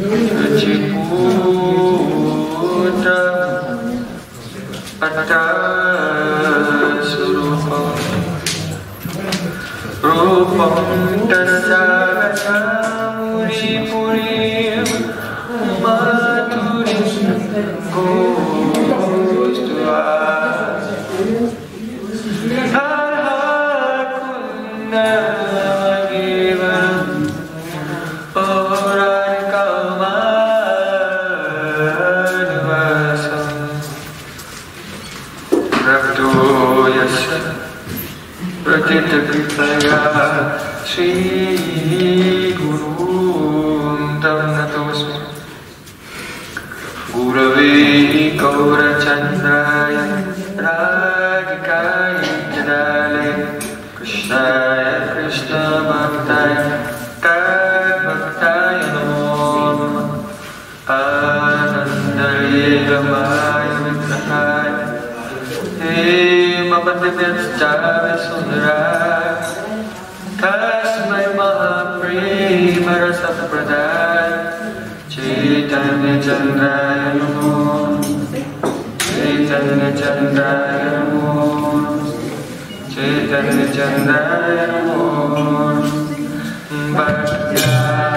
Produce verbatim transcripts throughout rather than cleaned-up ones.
Suciputra Atasurupa Rupam Tasagasamuri Purim Maturim Gostua Arhakunda Vivam Orarikamadvasam Rabdo Yasa Pratita Kripaya Sri Guru Tam Natosmi Gurave Gaura Chandraya Radhikaya Jadale Krishnaya Krishna Bhaktaya Tad Bhaktaya Namo Anandaya Ramaya Vigrahaya Mapatibhyastava Sundaraya Tasmai Mahaprema Rasapradaya Chaitanya Chandraya Namo Chaitanya Chandraya Namo Chaitanya Chandraya Namo Bhaktya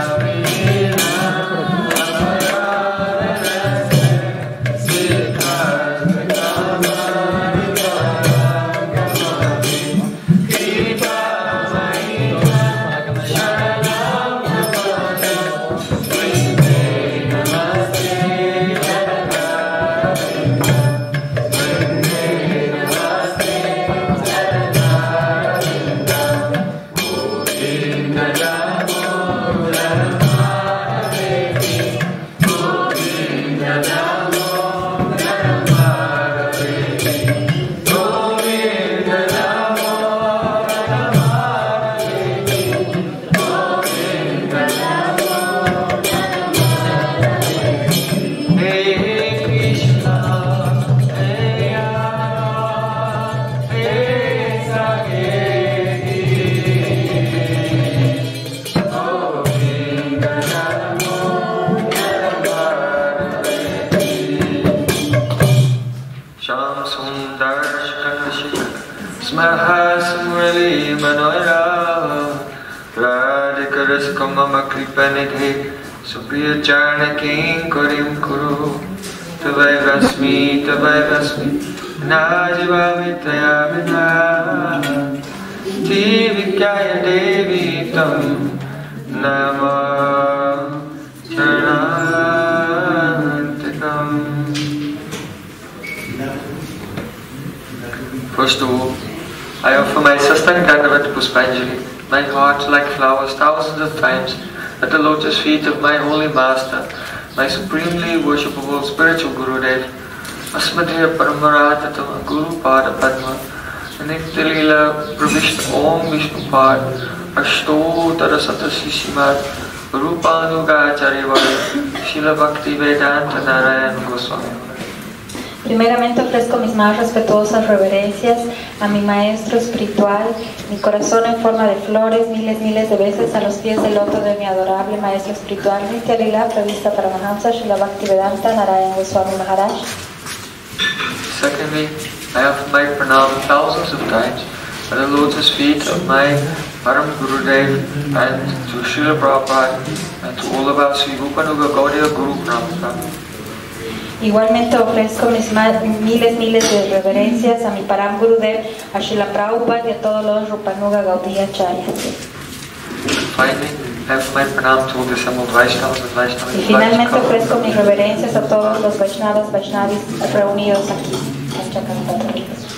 Smahasmurali Manoira Radhikaras Kamama Kripanidhe Supriya Charnaking Korim Kuru Tavai Rasmi Tavai Rasmi Najivavitaya Vidha Tivikyaya Devi Tam Nama Charantikam. First of all, I offer my Sastang Dandavat Puspanjali, my heart like flowers thousands of times at the lotus feet of my holy master, my supremely worshipable spiritual Gurudev, Asmadriya Paramaratatam Guru Pada Padma, Nitya Pravishta Om Vishnu Pad, Ashtotara Satasishimad, Rupanuga Acharyavari, Srila Bhakti Vedanta Narayan Goswami. Primeramente ofrezco mis más respetuosas reverencias a mi maestro espiritual, mi corazón en forma de flores, miles, miles de veces a los pies del loto de mi adorable maestro espiritual, Nitya Lila Pravishta Paramahamsa Srila Bhaktivedanta Narayan Goswami Maharaj. Secondly, I offer my pranam thousands of times at the lotus feet of my Param Gurudev and to Srila Prabhupada and to all of our Sri Rupanuga Gaudiya Guru Prabhupada. Igualmente ofrezco mis miles, miles de reverencias a mi Param Gurudev, a Srila Prabhupada y a todos los Rupanuga Gaudiya Acharyas. Finally, I offer my pranam to all the assembled Vaishnavas and Vaishnavas. Y finalmente ofrezco mis reverencias a todos los Vaishnavas, Vaishnavis reunidos aquí en Chakravarti.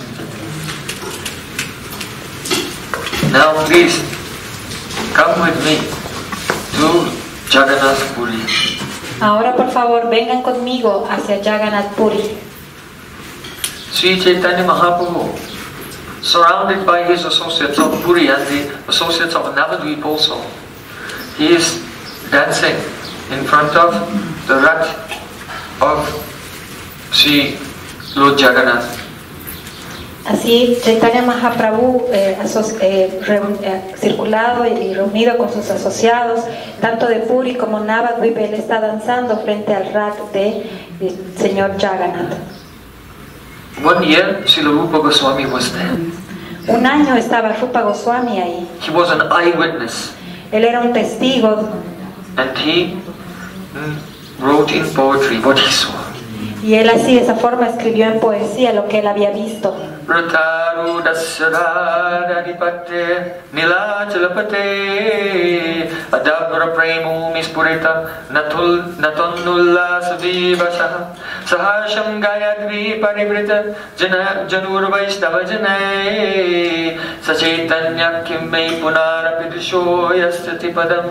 Now please, come with me to Jagannath Puri. Ahora por favor vengan conmigo hacia Jagannath Puri. Sri Chaitanya Mahaprabhu, surrounded by his associates of Puri and the associates of Navadvip also, he is dancing in front of the Rath of Sri Lord Jagannath. Así, Chaitanya Mahaprabhu, eh, aso- eh, reun- eh, circulado y reunido con sus asociados, tanto de Puri como Navadvip, él está danzando frente al Rath de el señor Jagannath. One year, Srila Rupa Goswami was there. Un año estaba Rupa Goswami ahí. He was an eyewitness, Él era un testigo and he mm, wrote in poetry what he saw. y él así de esa forma escribió en poesía lo que él había visto. Rataru dasyaradipate nilachalapate adabra premu mispurita natul natonnullas vivasah saharsham gayadvi parivrita jana janur vaishnava janai sachaitanya kimmai punarapidisho yastati padam.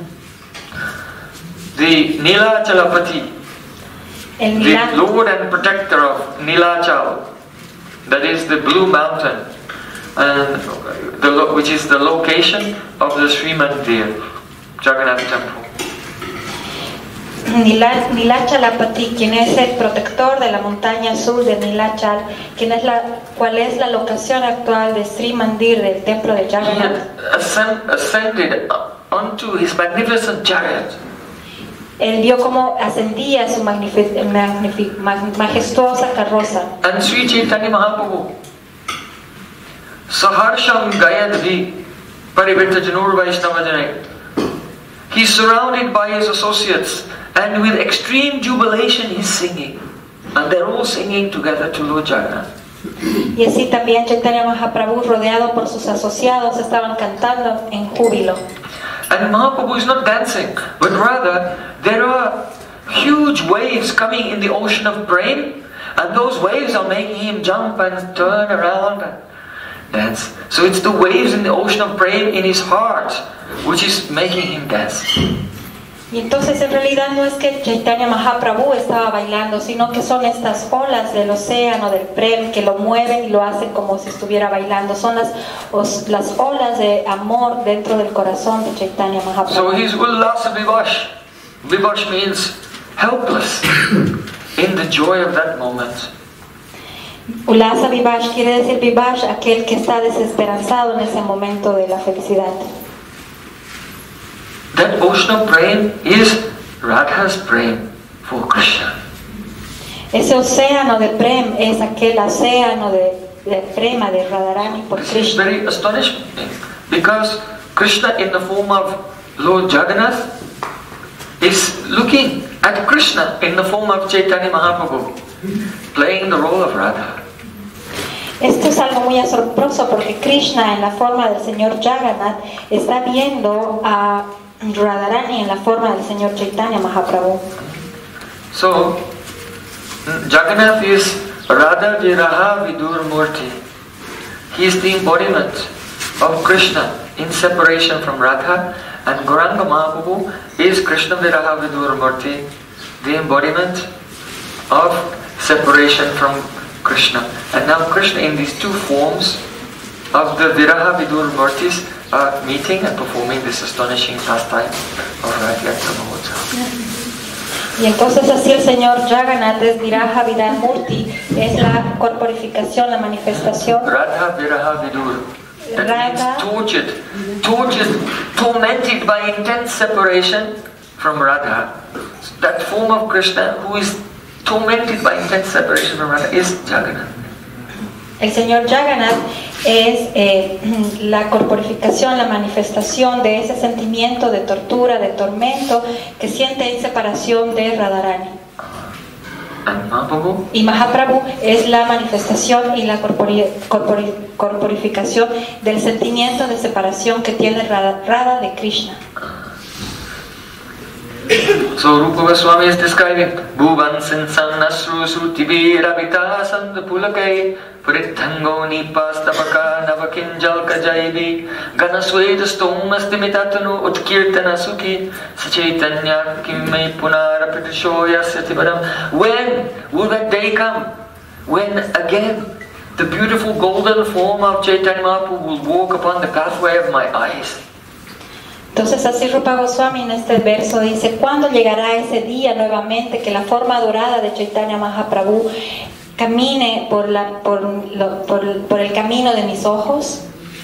The Nilachalapati, El the Nila- Lord and protector of Nilachal, that is the Blue Mountain, and the, lo- which is the location of the Sri Mandir, Jagannath Temple. Nila- Nilachalapati, quien es el protector de la montaña azul de Nilachal, quien es la, cuál es la locación actual de Sri Mandir, del templo de He Jagannath. had ascend, ascended onto his magnificent chariot, Él vio cómo ascendía su magnifi- magnifi- mag- majestuosa carroza. and Sri Chaitanya Mahaprabhu, Saharsham Gayadvi Parivritta Janur Vaishnava Janai. He's surrounded by his associates, and with extreme jubilation he's singing. And they're all singing together to Lord Jagannath. Y así también Chaitanya Mahaprabhu, rodeado por sus asociados, estaban cantando en júbilo. And Mahaprabhu is not dancing, but rather there are huge waves coming in the ocean of prema, and those waves are making him jump and turn around and dance. So it's the waves in the ocean of prema in his heart which is making him dance. Y entonces en realidad no es que Chaitanya Mahaprabhu estaba bailando, sino que son estas olas del océano, del Prem, que lo mueven y lo hacen como si estuviera bailando. Son las, os- las olas de amor dentro del corazón de Chaitanya So Mahaprabhu. he's Ullasa Vivash. Vivash means helpless in the joy of that moment. Ulasa Vivash quiere decir Vivash, aquel que está desesperanzado en ese momento de la felicidad. That ocean of prema is Radha's prema for Krishna. Ese océano de Prem es aquel océano de, de prema de Radharani por This is Krishna. very astonishing because Krishna in the form of Lord Jagannath is looking at Krishna in the form of Chaitanya Mahaprabhu, playing the role of Radha. Esto es algo muy asombroso porque Krishna en la forma del señor Jagannath está viendo a Radharani en la forma del señor Chaitanya Mahaprabhu. So, Jagannath is Radha Viraha Vidur Murti. He is the embodiment of Krishna in separation from Radha, and Gauranga Mahaprabhu is Krishna Viraha Vidur Murti, the embodiment of separation from Krishna. And now Krishna in these two forms of the Viraha Vidur Murtis are meeting and performing this astonishing pastime of Radhyatra Mahotsav. Y entonces así el señor Jagannath es Viraha Vidar Murti, es la corporificación, la manifestación. Radha Viraha Vidur. That Radha. means tortured, tortured, tormented by intense separation from Radha. That form of Krishna who is tormented by intense separation from Radha is Jagannath. El señor Jagannath es eh, la corporificación, la manifestación de ese sentimiento de tortura, de tormento que siente en separación de Radharani. And Mahaprabhu Y Mahaprabhu es la manifestación y la corpori- corpori- corporificación del sentimiento de separación que tiene Radha, Radha de Krishna. So Rupa Goswami is describing Bhuvan Sinsan Asru Sutibira Vita Sandapulakai Prithango Nipastapaka Navakinjal Kajaibi Ganasweda Stomastimitattanu Utkirtana Sukhi Sachaitanya Kimmai Punara Pritishoya Satipadam. When will that day come? When again the beautiful golden form of Chaitanya Mahaprabhu will walk upon the pathway of my eyes? Entonces así Rupa Goswami en este verso dice, ¿cuándo llegará ese día nuevamente que la forma dorada de Chaitanya Mahaprabhu camine por, la, por, lo, por, por el camino de mis ojos.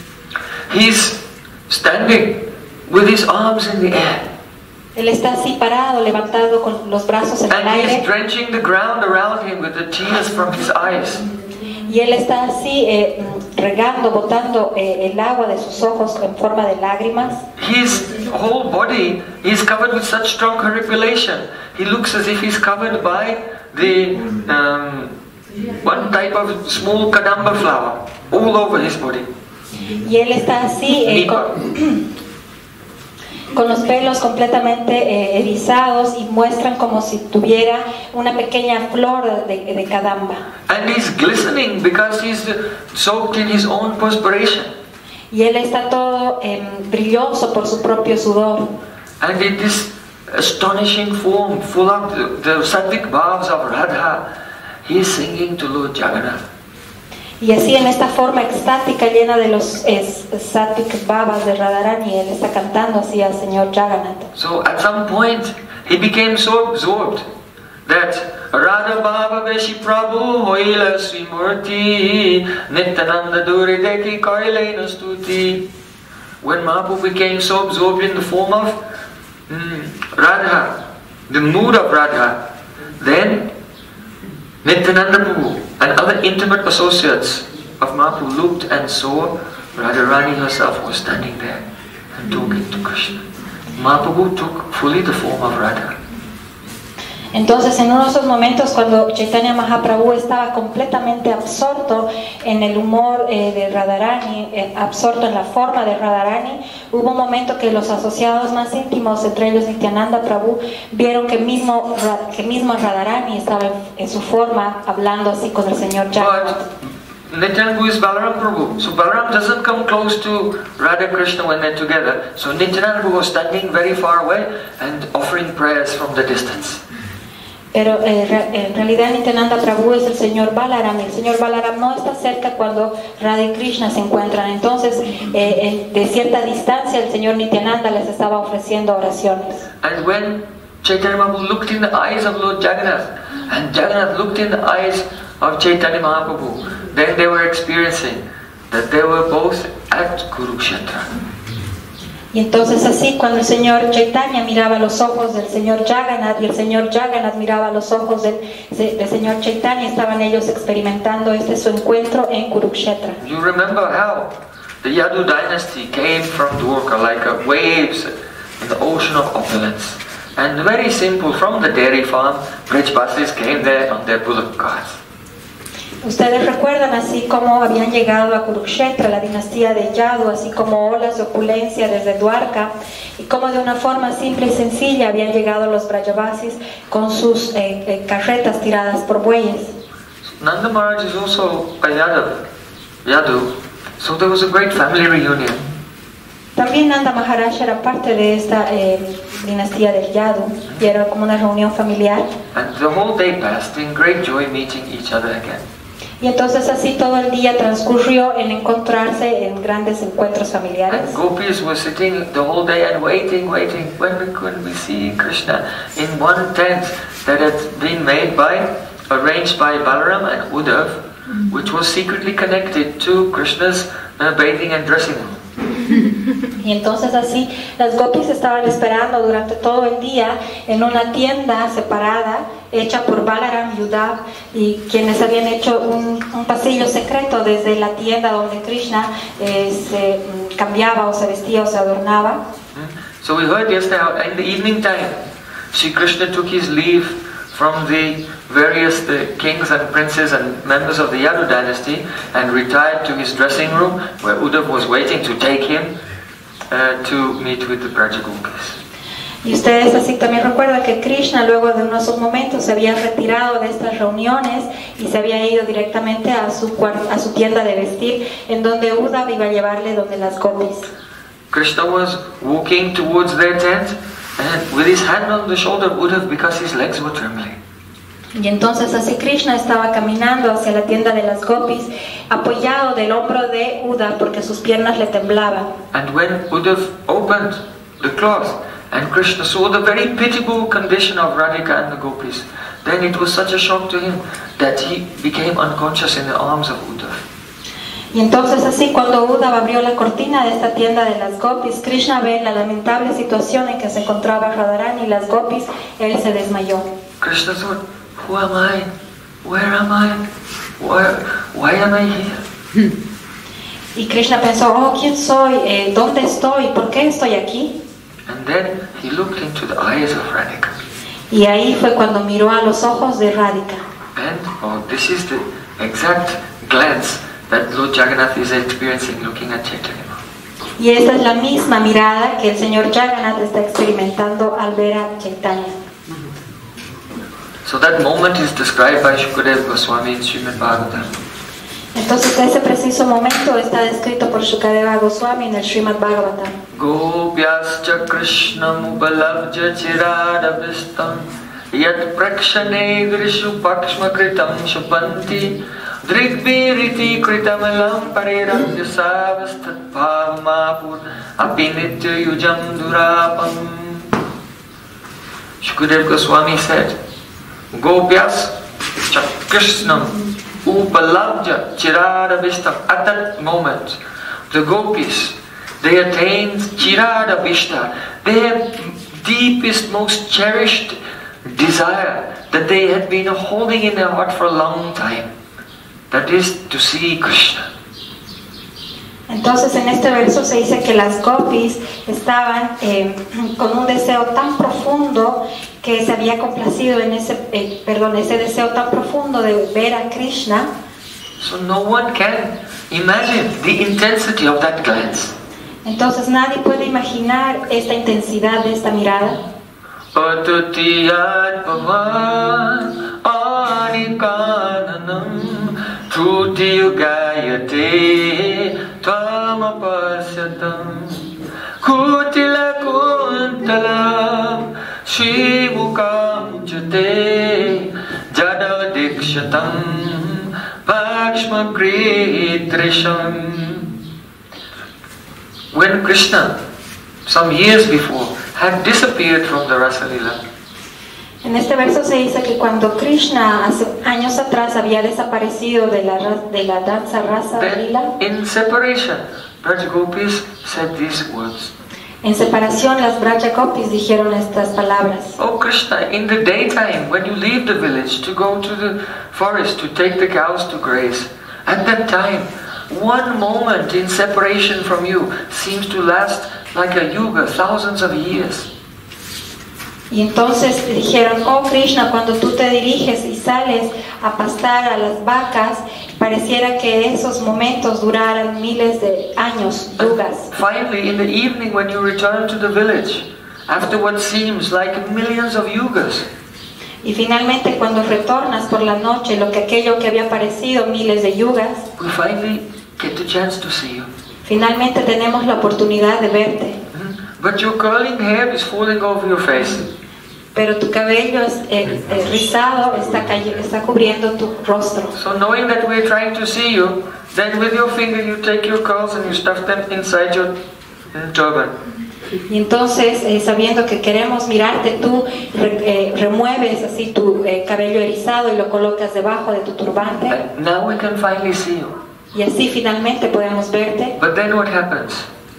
He's standing with his arms in the air. Él está así parado, levantado con los brazos en el And he's aire. drenching the ground around him with the tears from his eyes. Y él está así eh, regando, botando eh, el agua de sus ojos en forma de lágrimas. His whole body is covered with such strong horripilation. He looks as if he's covered by the um, one type of small kadamba flower all over his body. Y él está así eh, con, con los pelos completamente eh, erizados y muestran como si tuviera una pequeña flor de, de kadamba. And he's glistening because he's soaked in his own perspiration. Y él está todo eh, brilloso por su propio sudor. And in this astonishing form, full of the, the sattvic bhavs of Radha, he is singing to Lord Jagannath. Y así en esta forma extática llena de los sattvic bhavas de Radharani, él está cantando así al Señor Jagannath. So at some point he became so absorbed that Radha Bhava Veshi Prabhu Hoila Srimurti Nityananda Duri Deki Kailena Stuti. When Mahaprabhu became so absorbed in the form of mm, Radha, the mood of Radha, then Nityananda Prabhu and other intimate associates of Mahaprabhu looked and saw Radharani herself was standing there and talking to Krishna. Mahaprabhu took fully the form of Radha. Entonces, en uno de esos momentos cuando Chaitanya Mahaprabhu estaba completamente absorto en el humor eh, de Radharani, eh, absorto en la forma de Radharani, hubo un momento que los asociados más íntimos, entre ellos Nityananda Prabhu, vieron que mismo, que mismo Radharani estaba en, en su forma hablando así con el Señor Jagannath. But Nityananda is Balaram Prabhu, so Balaram doesn't come close to Radha Krishna when they're together. So Nityananda was standing very far away and offering prayers from the distance. Pero eh, en realidad Nityananda Prabhu es el señor Balaram. El señor Balaram no está cerca cuando Radha y Krishna se encuentran. Entonces, eh, de cierta distancia, el señor Nityananda les estaba ofreciendo oraciones. And when Chaitanya Mahaprabhu looked in the eyes of Lord Jagannath, and Jagannath looked in the eyes of Chaitanya Mahaprabhu, then they were experiencing that they were both at Kurukshetra. Y entonces así cuando el señor Chaitanya miraba los ojos del señor Jagannath y el señor Jagannath miraba los ojos del, del señor Chaitanya, estaban ellos experimentando este su encuentro en Kurukshetra. You remember how the Yadu dynasty came from Dwarka like a waves in the ocean of opulence. And very simple, from the dairy farm, Brajbasis came there on their bullock carts. Ustedes recuerdan así como habían llegado a Kurukshetra, la dinastía de Yadu, así como olas de opulencia desde Dwarka, y como de una forma simple y sencilla habían llegado los Brajavasis con sus eh, eh, carretas tiradas por bueyes. Nanda Maharaj is also a Yadav, Yadu, so there was a great family reunion. También Nanda Maharaj era parte de esta eh, dinastía del Yadu, y era como una reunión familiar. And the whole day passed in great joy meeting each other again. Y entonces así todo el día transcurrió en encontrarse en grandes encuentros familiares. And gopis were sitting the whole day and waiting, waiting, when we could we see Krishna in one tent that had been made by, arranged by Balaram and Uddhav, which was secretly connected to Krishna's uh, bathing and dressing room. Y entonces así las gopis estaban esperando durante todo el día en una tienda separada hecha por Balaram y Uddhav, y quienes habían hecho un, un pasillo secreto desde la tienda donde Krishna eh, se mm, cambiaba o se vestía o se adornaba. So we heard yesterday how in the evening time Sri Krishna took his leave from the various the kings and princes and members of the Yadu dynasty and retired to his dressing room where Uddhav was waiting to take him uh, to meet with the Brajagopis. Y ustedes así también recuerdan que Krishna luego de unos momentos se había retirado de estas reuniones y se había ido directamente a su, a su tienda de vestir, en donde Uddhav iba a llevarle donde las gopis. Krishna was walking towards their tent and with his hand on the shoulder of Uddhav because his legs were trembling. Y entonces así Krishna estaba caminando hacia la tienda de las gopis, apoyado del hombro de Uddhav porque sus piernas le temblaban. And when Uddhav opened the cloth and Krishna saw the very pitiable condition of Radhika and the gopis, then it was such a shock to him that he became unconscious in the arms of Uddhava. Y entonces así cuando Uddhava abrió la cortina de esta tienda de las gopis, Krishna ve la lamentable situación en que se encontraba Radharani y las gopis, él se desmayó. Krishna thought, who am I? Where am I? Why, why am I here? Y Krishna pensó, oh, ¿quién soy? Eh, ¿Dónde estoy? ¿Por qué estoy aquí? And then he looked into the eyes of Radhika. Y ahí fue cuando miró a los ojos de Radhika. And oh, this is the exact glance that Lord Jagannath is experiencing looking at Chaitanya. Y esta es la misma mirada que el Señor Jagannath está experimentando al ver a Chaitanya. So that moment is described by Shukadeva Goswami in Srimad Bhagavatam. Entonces ese preciso momento está descrito por Shukadeva Goswami en el Srimad Bhagavatam. Gopyascha Krishnam upalavja chiradavistam yat prakshane grishu pakshma kritam shupanti drigviriti kritamalam parirabhya savastat bhavamapur apinitya yujam durapam. Shukadeva Goswami said, Gopyascha Krishnam Upalabja Chiradavistam. At that moment, the gopis, they attained Chiradavishta, their deepest, most cherished desire that they had been holding in their heart for a long time. That is to see Krishna. Entonces en este verso se dice que las gopis estaban eh, con un deseo tan profundo que se había complacido en ese, eh, perdón, ese deseo tan profundo de ver a Krishna. So no one can imagine the intensity of that glance. Entonces nadie puede imaginar esta intensidad de esta mirada. Atutiyat pavan anikananam Trutiyugayate Tvamapasyatam Kutila kuntalam Shivukam jate Jadadikshatam Pakshma kritrisham. When Krishna, some years before, had disappeared from the Rasa Lila, en este verso se dice que cuando Krishna hace años atrás había desaparecido de la, de la danza Rasa Lila, in separation, Braj Gopis said these words. En separación, las Braja Gopis dijeron estas palabras. Oh Krishna, in the daytime, when you leave the village to go to the forest to take the cows to graze, at that time, one moment in separation from you seems to last like a yuga, thousands of years. Y entonces dijeron, oh Krishna, cuando tú te diriges y sales a pastar a las vacas, pareciera que esos momentos duraran miles de años, yugas. Finally, in the evening when you return to the village, after what seems like millions of yugas, y finalmente cuando retornas por la noche, lo que aquello que había parecido miles de yugas, we finally get the chance to see you. Finalmente tenemos la oportunidad de verte. But your curling hair is falling over your face. Pero tu cabello es, eh, eh, rizado está, está cubriendo tu rostro. So knowing that we're trying to see you, then with your finger you take your curls and you stuff them inside your turban. Y entonces, eh, sabiendo que queremos mirarte, tú re, eh, remueves así tu eh, cabello erizado y lo colocas debajo de tu turbante. And now we can finally see you. Y así finalmente podemos verte. But then what happens?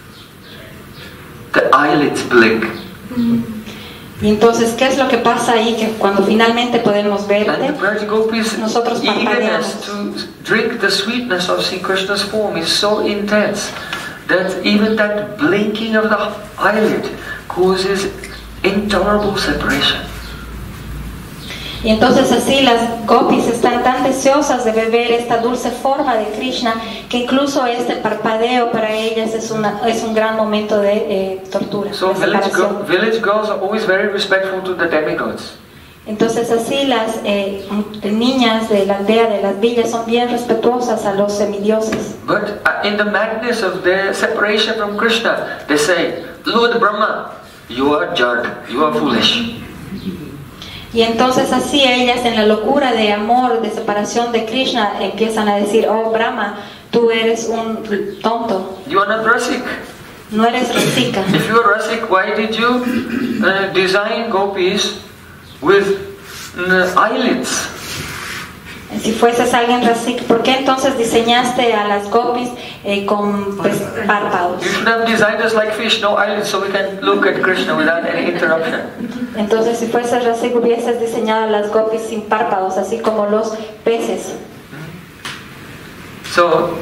The eyelids blink. Y entonces, ¿qué es lo que pasa ahí? Que cuando finalmente podemos verte, And the Braj Gopis' nosotros eagerness parpadeamos. to drink the sweetness of Sri Krishna's form is so intense that even that blinking of the eyelid causes intolerable separation. Y entonces así las gopis están tan deseosas de beber esta dulce forma de Krishna que incluso este parpadeo para ellas es, una, es un gran momento de eh, tortura, So de village, separación. go, village girls are always very respectful to the demigods. Entonces así las eh, niñas de la aldea de las villas son bien respetuosas a los semidioses. But uh, in the madness of their separation from Krishna, they say, Lord Brahma, you are jad, you are foolish. Y entonces así ellas en la locura de amor, de separación de Krishna, empiezan a decir, oh Brahma, tú eres un tonto, You are not Rasik. no eres rasika. If you are rasik, why did you uh, design gopis with uh, eyelids? Si fueses alguien rasik, ¿por qué entonces diseñaste a las gopis eh, con pues, párpados? You should have designed us like fish, no eyelids, so we can look at Krishna without any interruption. Entonces, si fueses rasik, hubieses diseñado a las gopis sin párpados, así como los peces. So,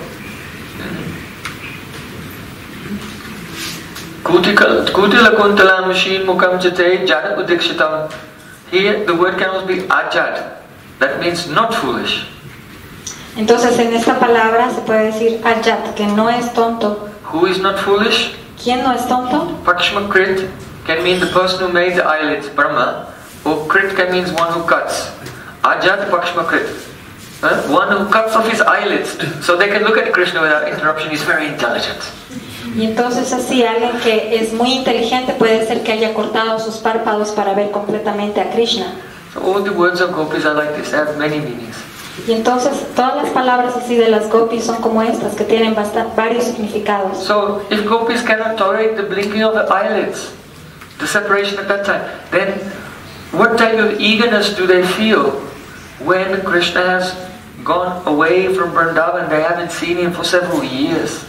Kutila kuntalam shin mukam jate jada udikshitam. Here, the word can also be ajad. That means not foolish. Entonces, en esta palabra se puede decir ajat, que no es tonto. Who is not foolish? ¿Quién no es tonto? Pakshmakrit can mean the person who made the eyelids, Brahma, or Krit can mean one who cuts. Ajat Pakshmakrit. Huh? One who cuts off his eyelids so they can look at Krishna without interruption is very intelligent. Y entonces así alguien que es muy inteligente puede ser que haya cortado sus párpados para ver completamente a Krishna. So all the words of gopis are like this, they have many meanings. Y entonces todas las palabras así de las gopis son como estas, que tienen bastante, varios significados. So if gopis cannot tolerate the blinking of the eyelids, the separation at that time, then what type of eagerness do they feel when Krishna has gone away from Vrindavan? They haven't seen him for several years.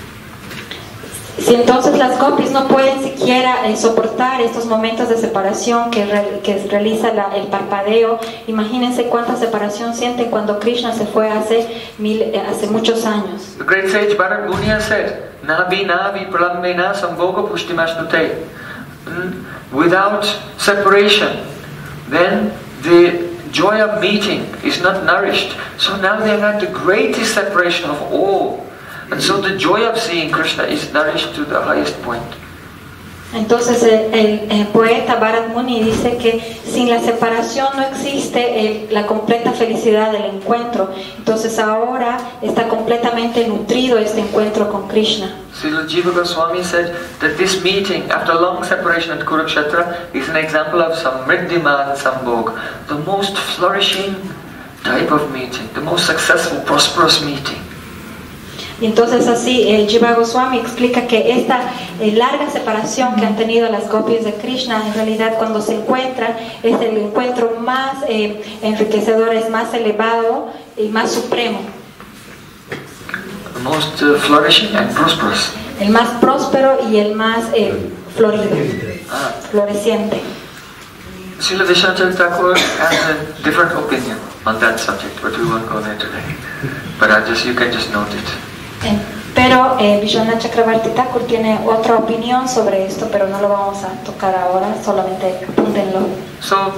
Si entonces las gopis no pueden siquiera eh, soportar estos momentos de separación que, re, que realiza la, el parpadeo, imagínense cuánta separación sienten cuando Krishna se fue hace, mil, eh, hace muchos años. The great sage Bharat Muni has said, Navi Navi Pralambena Samboga Pushtimashnute. Without separation, then the joy of meeting is not nourished. So now they have had the greatest separation of all. And so the joy of seeing Krishna is nourished to the highest point. Entonces el, el, el poeta Bharat Muni dice que sin la separación no existe el, la completa felicidad del encuentro. Entonces ahora está completamente nutrido este encuentro con Krishna. Srila Jiva Goswami said that this meeting after long separation at Kurukshetra is an example of Samriddhiman Sambhog, the most flourishing type of meeting, the most successful, prosperous meeting. Y entonces así el Jiva Goswami explica que esta eh, larga separación que han tenido las gopis de Krishna, en realidad cuando se encuentran es el encuentro más eh, enriquecedor, es más elevado y más supremo. The most uh, flourishing and prosperous. El más próspero y el más eh, florido, Ah. floreciente. Srila Vishwanath Thakur has a different opinion on that subject, but we won't go there today. But I just, you can just note it. Eh, pero eh, Vishwanath Chakravarti Thakur tiene otra opinión sobre esto, pero no lo vamos a tocar ahora, solamente apúntenlo. So,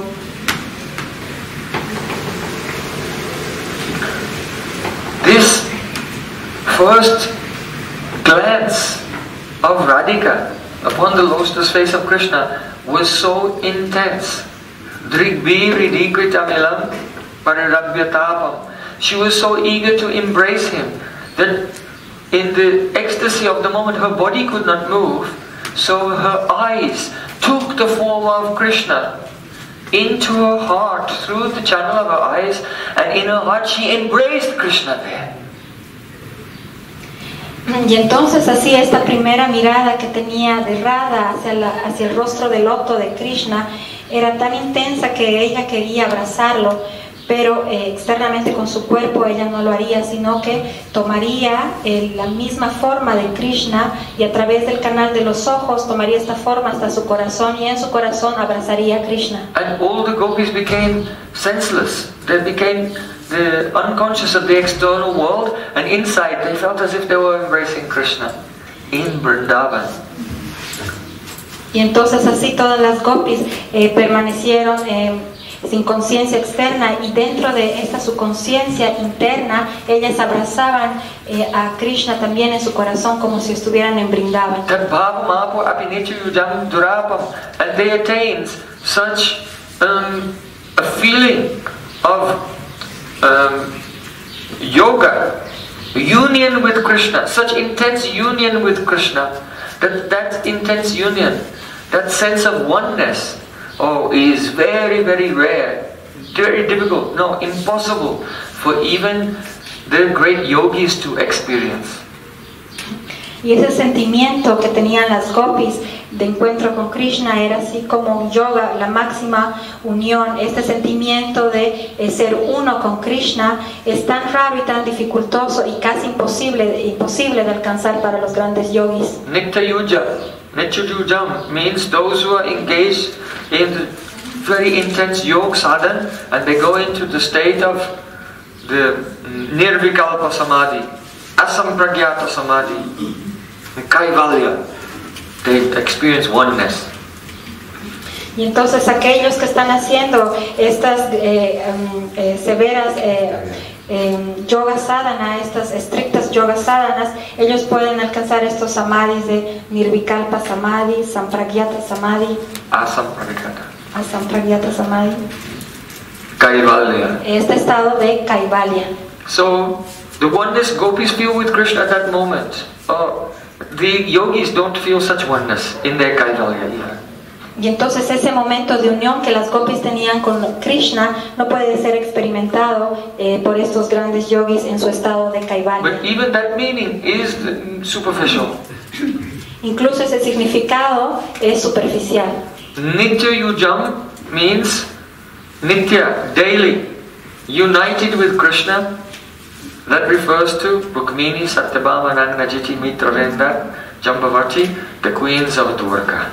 this first glance of Radhika upon the lotus face of Krishna was so intense. Drigbiri Dikritamelam Parirabhyatapam. She was so eager to embrace him that in the ecstasy of the moment her body could not move, so her eyes took the form of Krishna into her heart through the channel of her eyes, and in her heart she embraced Krishna there. Y entonces así esta primera mirada que tenía de Radha hacia, la, hacia el rostro del loto de Krishna era tan intensa que ella quería abrazarlo, pero eh, externamente con su cuerpo ella no lo haría, sino que tomaría eh, la misma forma de Krishna y a través del canal de los ojos tomaría esta forma hasta su corazón y en su corazón abrazaría a Krishna. And all the gopis became senseless. They became the unconscious of the external world, and inside they felt as if they were embracing Krishna in Vrindavan. Y entonces así todas las gopis eh, permanecieron eh, sin conciencia externa y dentro de esta su conciencia interna ellas abrazaban eh, a Krishna también en su corazón como si estuvieran en Vrindavan. And they attained such um, a feeling of um, yoga, union with Krishna, such intense union with Krishna, that that intense union, that sense of oneness, oh, is very, very rare, very difficult, no, impossible for even the great yogis to experience. Y ese sentimiento que tenían las gopis de encuentro con Krishna era así como un yoga, la máxima unión. Este sentimiento de eh, ser uno con Krishna es tan raro y tan dificultoso y casi imposible, imposible de alcanzar para los grandes yogis. Nitya Yuja, Nitya Yujam means those who are engaged in the very intense yoga sadhana and they go into the state of the Nirvikalpa Samadhi, Asampragyata Samadhi, Kaivalya. They experience oneness. Y entonces aquellos que están haciendo estas eh, um, eh, severas eh, eh, yoga sadhana, estas estrictas yoga sadhanas, ellos pueden alcanzar estos samadhis de Nirvikalpa Samadhi, Sampragyata Samadhi, Asampragyata. Asampragyata Samadhi, Kaivalya. este estado de Kaivalya. So the oneness gopis feel with Krishna at that moment. Oh, the yogis don't feel such oneness in their Kaivalya either. Y entonces ese momento de unión que las gopis tenían con Krishna no puede ser experimentado eh, por estos grandes yogis en su estado de Kaivalya. But even that meaning is superficial. Incluso ese significado es superficial. Nitya Yujam means Nitya, daily, united with Krishna. That refers to Rukmini, Satyabhama, Nangnajiti, Mitrarendra, Jambavati, the queens of Dwarka.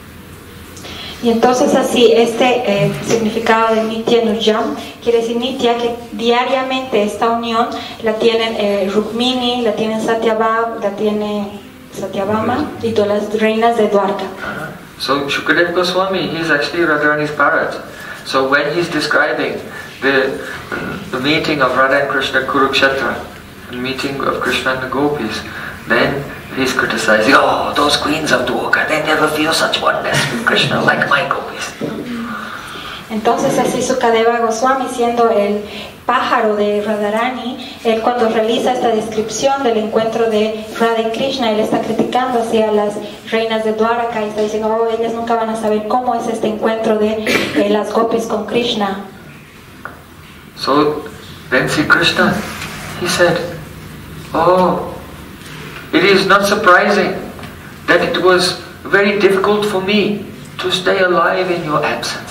Y entonces así, este eh, significado de Nitya Nujam quiere decir Nitya, que diariamente esta unión la tienen eh, Rukmini, la tienen Satyabhama, la tiene Satyabhama y todas las reinas de Dwarka. Uh, so Shukadeva Goswami, he's actually Radharani's parrot. So when he's describing the, the meeting of Radha and Krishna at Kurukshetra, the meeting of Krishna and the gopis, then he's criticizing, oh, those queens of Dwarka, they never feel such oneness with Krishna like my gopis. Entonces así Sukadeva Goswami, siendo el pájaro de Radharani, él cuando realiza esta descripción del encuentro de Radha y Krishna, él está criticando hacia las reinas de Dwaraka y está diciendo, oh, ellas nunca van a saber cómo es este encuentro de eh, las gopis con Krishna. So then Sri Krishna, he said, oh, it is not surprising that it was very difficult for me to stay alive in your absence.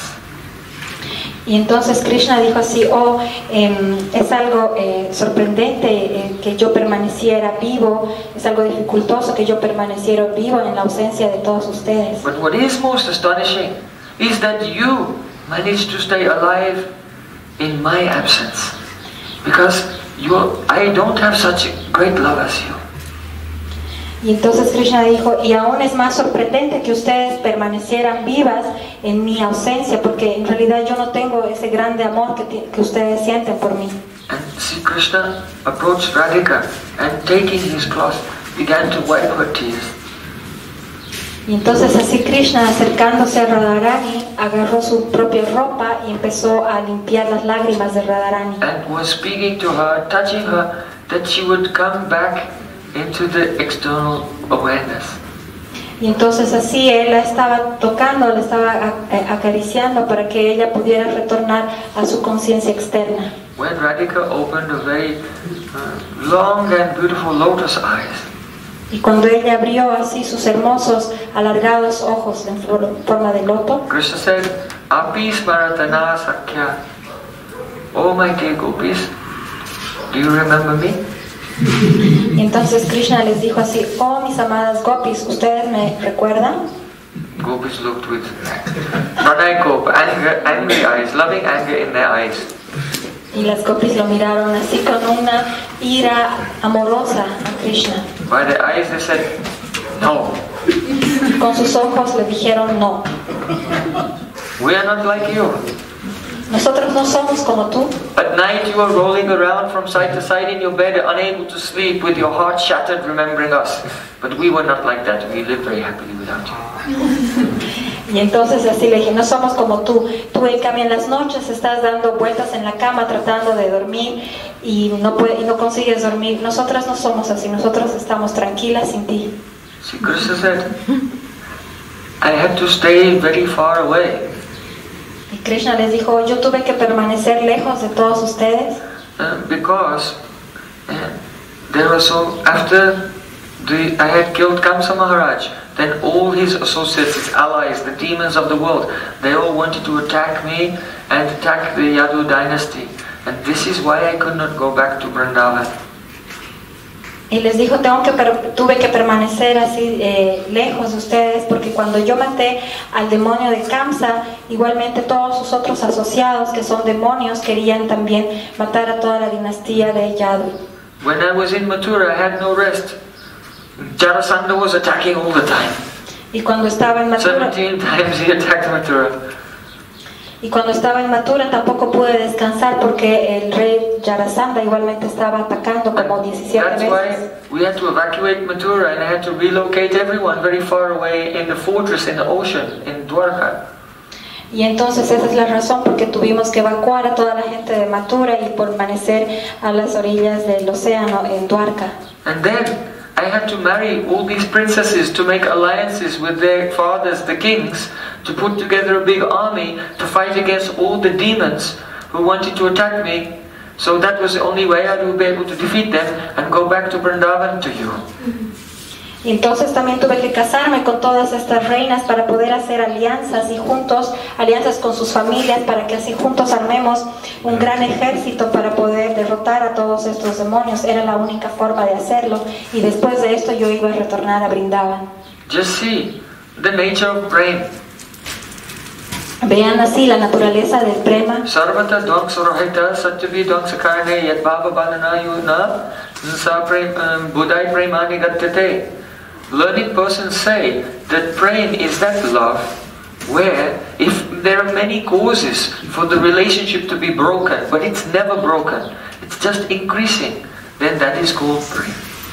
Y entonces Krishna dijo así, oh, eh, es algo eh, sorprendente eh, que yo permaneciera vivo, es algo dificultoso que yo permaneciera vivo en la ausencia de todos ustedes. But what is most astonishing is that you managed to stay alive in my absence, because you, I don't have such great love as you. Y entonces Krishna dijo, y aún es más sorprendente que ustedes permanecieran vivas en mi ausencia, porque en realidad yo no tengo ese grande amor que, que ustedes sienten por mí. And Sri Krishna approached Radhika and taking his cloth began to wipe her tears. Y entonces así Krishna, acercándose a Radharani, agarró su propia ropa y empezó a limpiar las lágrimas de Radharani. And was speaking to her, touching her, that she would come back into the external awareness. Y entonces así él la estaba tocando, la estaba acariciando para que ella pudiera retornar a su conciencia externa. When Radhika opened a very uh, long and beautiful lotus eyes, y cuando ella abrió así sus hermosos alargados ojos en forma de loto, Krishna said, Api smaratana sakya. Oh my dear gopis, do you remember me? Y entonces Krishna les dijo así, oh mis amadas gopis, ¿ustedes me recuerdan? Gopis looked with pranayakop, anger, angry eyes, loving anger in their eyes. Y las gopis lo miraron así con una ira amorosa a Krishna. By their eyes they said, no. Con sus ojos le dijeron no. We are not like you. Nosotros no somos como tú. At night you are rolling around from side to side in your bed, unable to sleep, with your heart shattered, remembering us. But we were not like that. We lived very happily without you. Y entonces así le dije, no somos como tú. Tú en cambio en las noches estás dando vueltas en la cama tratando de dormir y no, puede, y no consigues dormir. Nosotras no somos así. Nosotros estamos tranquilas sin ti. See, Krishna said, I had to stay very far away. Y Krishna les dijo, yo tuve que permanecer lejos de todos ustedes. Uh, because uh, there was so, after the, I had killed Kamsa Maharaj. Then all his associates, his allies, the demons of the world, they all wanted to attack me and attack the Yadu dynasty. And this is why I could not go back to Vrindavan. Y les dijo, tengo que per tuve que permanecer así eh, lejos de ustedes, porque cuando yo maté al demonio de Kamsa, igualmente todos sus otros asociados, que son demonios, querían también matar a toda la dinastía de Yadu. When I was in Mathura, I had no rest. Jarasandha was attacking all the time. Y cuando estaba en Mathura, seventeen times he attacked Mathura. y cuando estaba en Mathura tampoco pude descansar porque el rey Jarasandha igualmente estaba atacando como diecisiete That's veces. why we had to evacuate Mathura and I had to relocate everyone very far away in the fortress in the ocean in Dwarka. Y entonces esa es la razón porque tuvimos que evacuar a toda la gente de Mathura y permanecer a las orillas del océano en Dwarka. And then I had to marry all these princesses to make alliances with their fathers, the kings, to put together a big army to fight against all the demons who wanted to attack me. So that was the only way I would be able to defeat them and go back to Vrindavan to you. Y entonces también tuve que casarme con todas estas reinas para poder hacer alianzas y juntos, alianzas con sus familias, para que así juntos armemos un gran ejército para poder derrotar a todos estos demonios. Era la única forma de hacerlo, y después de esto yo iba a retornar a Vrindavan. Just see the nature of prema. Vean así la naturaleza del prema. Sarvata dvangsarahita satyavi dvangsakarne yad bhava banana yuna nsa buddhai premani gatyate. Learned persons say that prema is that love where if there are many causes for the relationship to be broken, but it's never broken, it's just increasing, then that is called prema.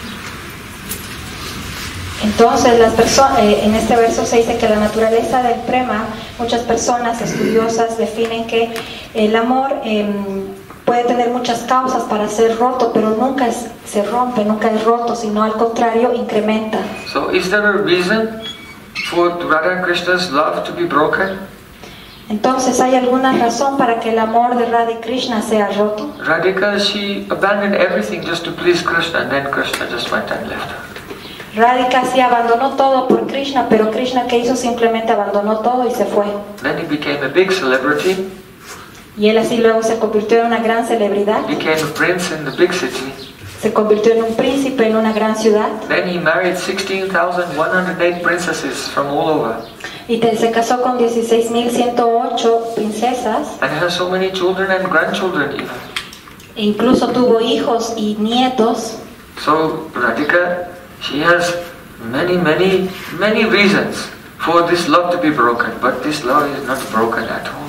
Entonces, las personas, eh, en este verso se dice que la naturaleza del prema, muchas personas estudiosas definen que el amor eh, puede tener muchas causas para ser roto, pero nunca es, se rompe, nunca es roto, sino al contrario, incrementa. So, is there a reason for Radha and Krishna's love to be broken? Entonces, ¿hay alguna razón para que el amor de Radha y Krishna sea roto? Radhika, she abandoned everything just to please Krishna, and then Krishna just went and left her. Radhika sí abandonó todo por Krishna, pero Krishna, ¿qué hizo? Simplemente abandonó todo y se fue. Then he became a big celebrity. Y él así luego se convirtió en una gran celebridad. Became a prince in the big city. Se convirtió en un príncipe en una gran ciudad. Then he married sixteen thousand one hundred eight princesses from all over. Y te, se casó con dieciséis mil ciento ocho princesas. And has so many children and grandchildren even. E incluso tuvo hijos y nietos. So Radhika, she has many, many, many reasons for this love to be broken, but this love is not broken at all.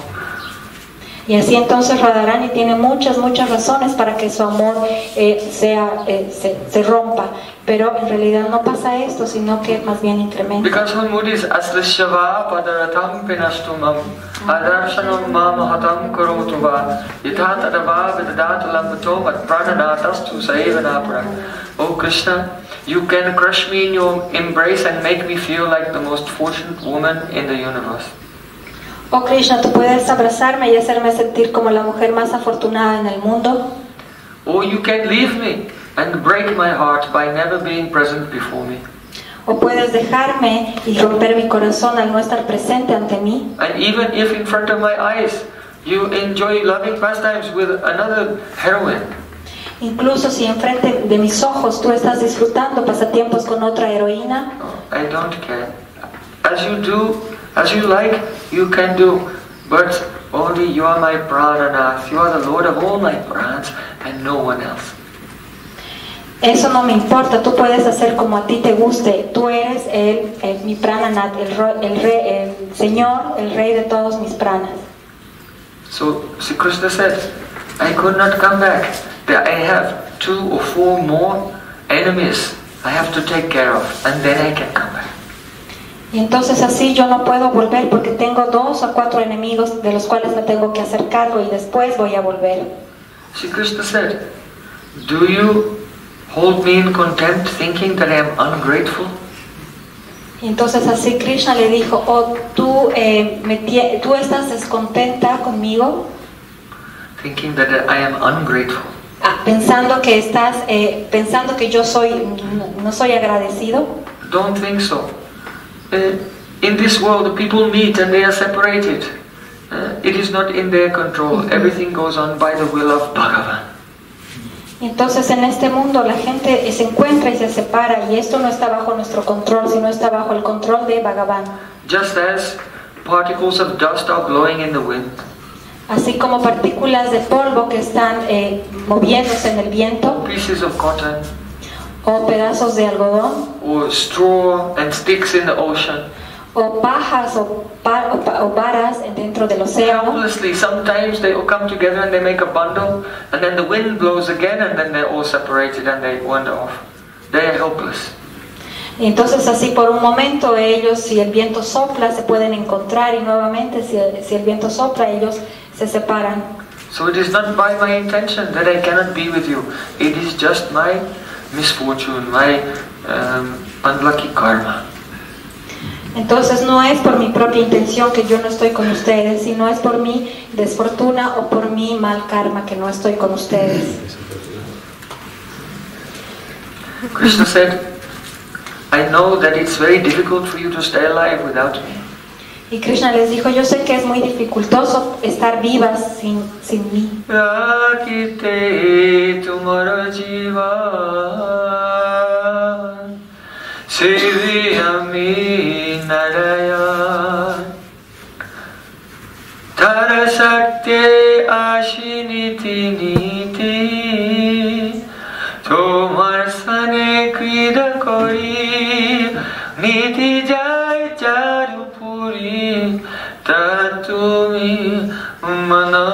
Y así entonces Radharani tiene muchas, muchas razones para que su amor eh, sea, eh, se, se rompa, pero en realidad no pasa esto, sino que más bien incrementa. Because her mood is aslishava padaratam pinashtumam adarshanam mamahatam karotuva yathatadava vidadatalambato vat prananatastu saevanapara. Oh Krishna, you can crush me in your embrace and make me feel like the most fortunate woman in the universe. Oh Krishna, tú puedes abrazarme y hacerme sentir como la mujer más afortunada en el mundo. Or you can leave me and break my heart by never being present before me. O puedes dejarme y romper mi corazón al no estar presente ante mí. And even if in front of my eyes you enjoy loving pastimes with another heroine. Incluso si enfrente de mis ojos tú estás disfrutando pasatiempos con otra heroína. No, I don't care. As you do, as you like, you can do. But only you are my Prananath. You are the Lord of all my prans and no one else. Eso no me importa, tú puedes hacer como a ti te guste. Tú eres el, el mi Prananath, el, el, rey, el Señor, el Rey de todos mis pranas. So Sri Krishna said, I could not come back. I have two or four more enemies I have to take care of, and then I can come back. Y entonces así yo no puedo volver porque tengo dos o cuatro enemigos de los cuales me tengo que hacer cargo y después voy a volver. Sri Krishna said, do you hold me in contempt thinking that I am ungrateful? Y entonces así Krishna le dijo, oh, ¿tú, eh, me ¿tú estás descontenta conmigo? Thinking that I am ungrateful. Ah, pensando que estás, eh, pensando que yo soy, no, no soy agradecido. Don't think so. Uh, in this world, the people meet and they are separated. Uh, it is not in their control. Everything goes on by the will of Bhagavan. Entonces en este mundo la gente se encuentra y se separa, y esto no está bajo nuestro control, sino está bajo el control de Bhagavan. Just as particles of dust are blowing in the wind, Así como partículas de polvo que están eh, moviéndose en el viento, pieces of cotton, o pedazos de algodón, or straw and sticks in the ocean, o pajas o, pa o, pa o varas dentro del océano. helplessly, sometimes they all come together and they make a bundle, and then the wind blows again, and then they're all separated and they wander off. They are helpless. Y entonces así por un momento ellos, si el viento sopla, se pueden encontrar, y nuevamente si el, si el viento sopla, ellos se separan. So it is not by my intention that I cannot be with you. It is just my misfortune, my um, unlucky karma. Entonces no es por mi propia intención que yo no estoy con ustedes, sino es por mi desfortuna o por mi mal karma que no estoy con ustedes. Krishna said, I know that it's very difficult for you to stay alive without me. Y Krishna les dijo, yo sé que es muy dificultoso estar vivas sin, sin mí. Rakite tumhara jivan, seviyami narayan, tarasakte ashiniti niti, tomar sane krida kori, niti jai charupuri, tatumi mana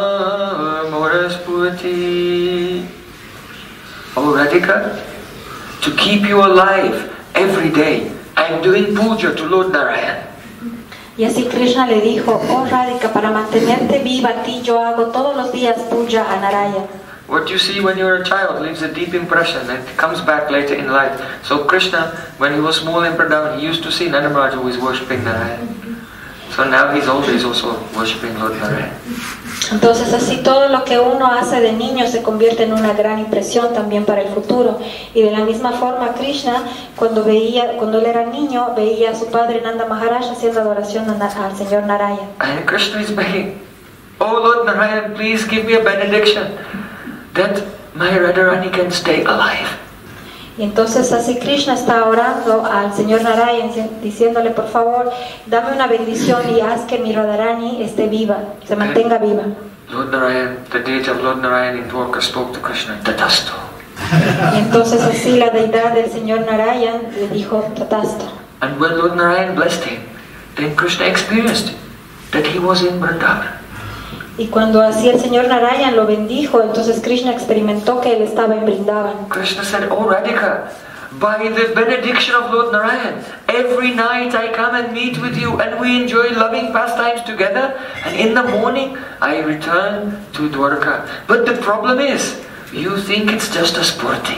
moraspurti. Oh Radhika, to keep you alive every day, I am doing puja to Lord Narayan. Y así Krishna le dijo, oh Radhika, para mantenerte viva a ti yo hago todos los días puja a Narayan. What you see when you're a child leaves a deep impression and it comes back later in life. So Krishna, when he was small in Vrindavan, he used to see Nanda Maharaj who is worshipping Narayan. So now he's older, he's also worshipping Lord Narayan. Entonces así todo lo que uno hace de niño se convierte en una gran impresión también para el futuro. Y de la misma forma Krishna, cuando veía, cuando él era niño, veía a su padre Nanda Maharaj haciendo adoración al Señor Narayan. And Krishna is begging, oh Lord Narayan, please give me a benediction that my Radharani can stay alive. Y entonces así Krishna está orando al Señor Narayan, diciéndole, por favor, dame una bendición y haz que mi Radharani esté viva, se mantenga viva. Lord Narayan, the deity of Lord Narayan in Dwarka spoke to Krishna, Tatasto. Y entonces así la deidad del Señor Narayan le dijo, Tatasto. And when Lord Narayan blessed him, then Krishna experienced that he was in Vrindavan. Y cuando así el Señor Narayan lo bendijo, entonces Krishna experimentó que él estaba en Vrindavan. Krishna said, oh Radhika, by the benediction of Lord Narayan, every night I come and meet with you and we enjoy loving pastimes together, and in the morning I return to Dwarka. But the problem is, you think it's just a sporty.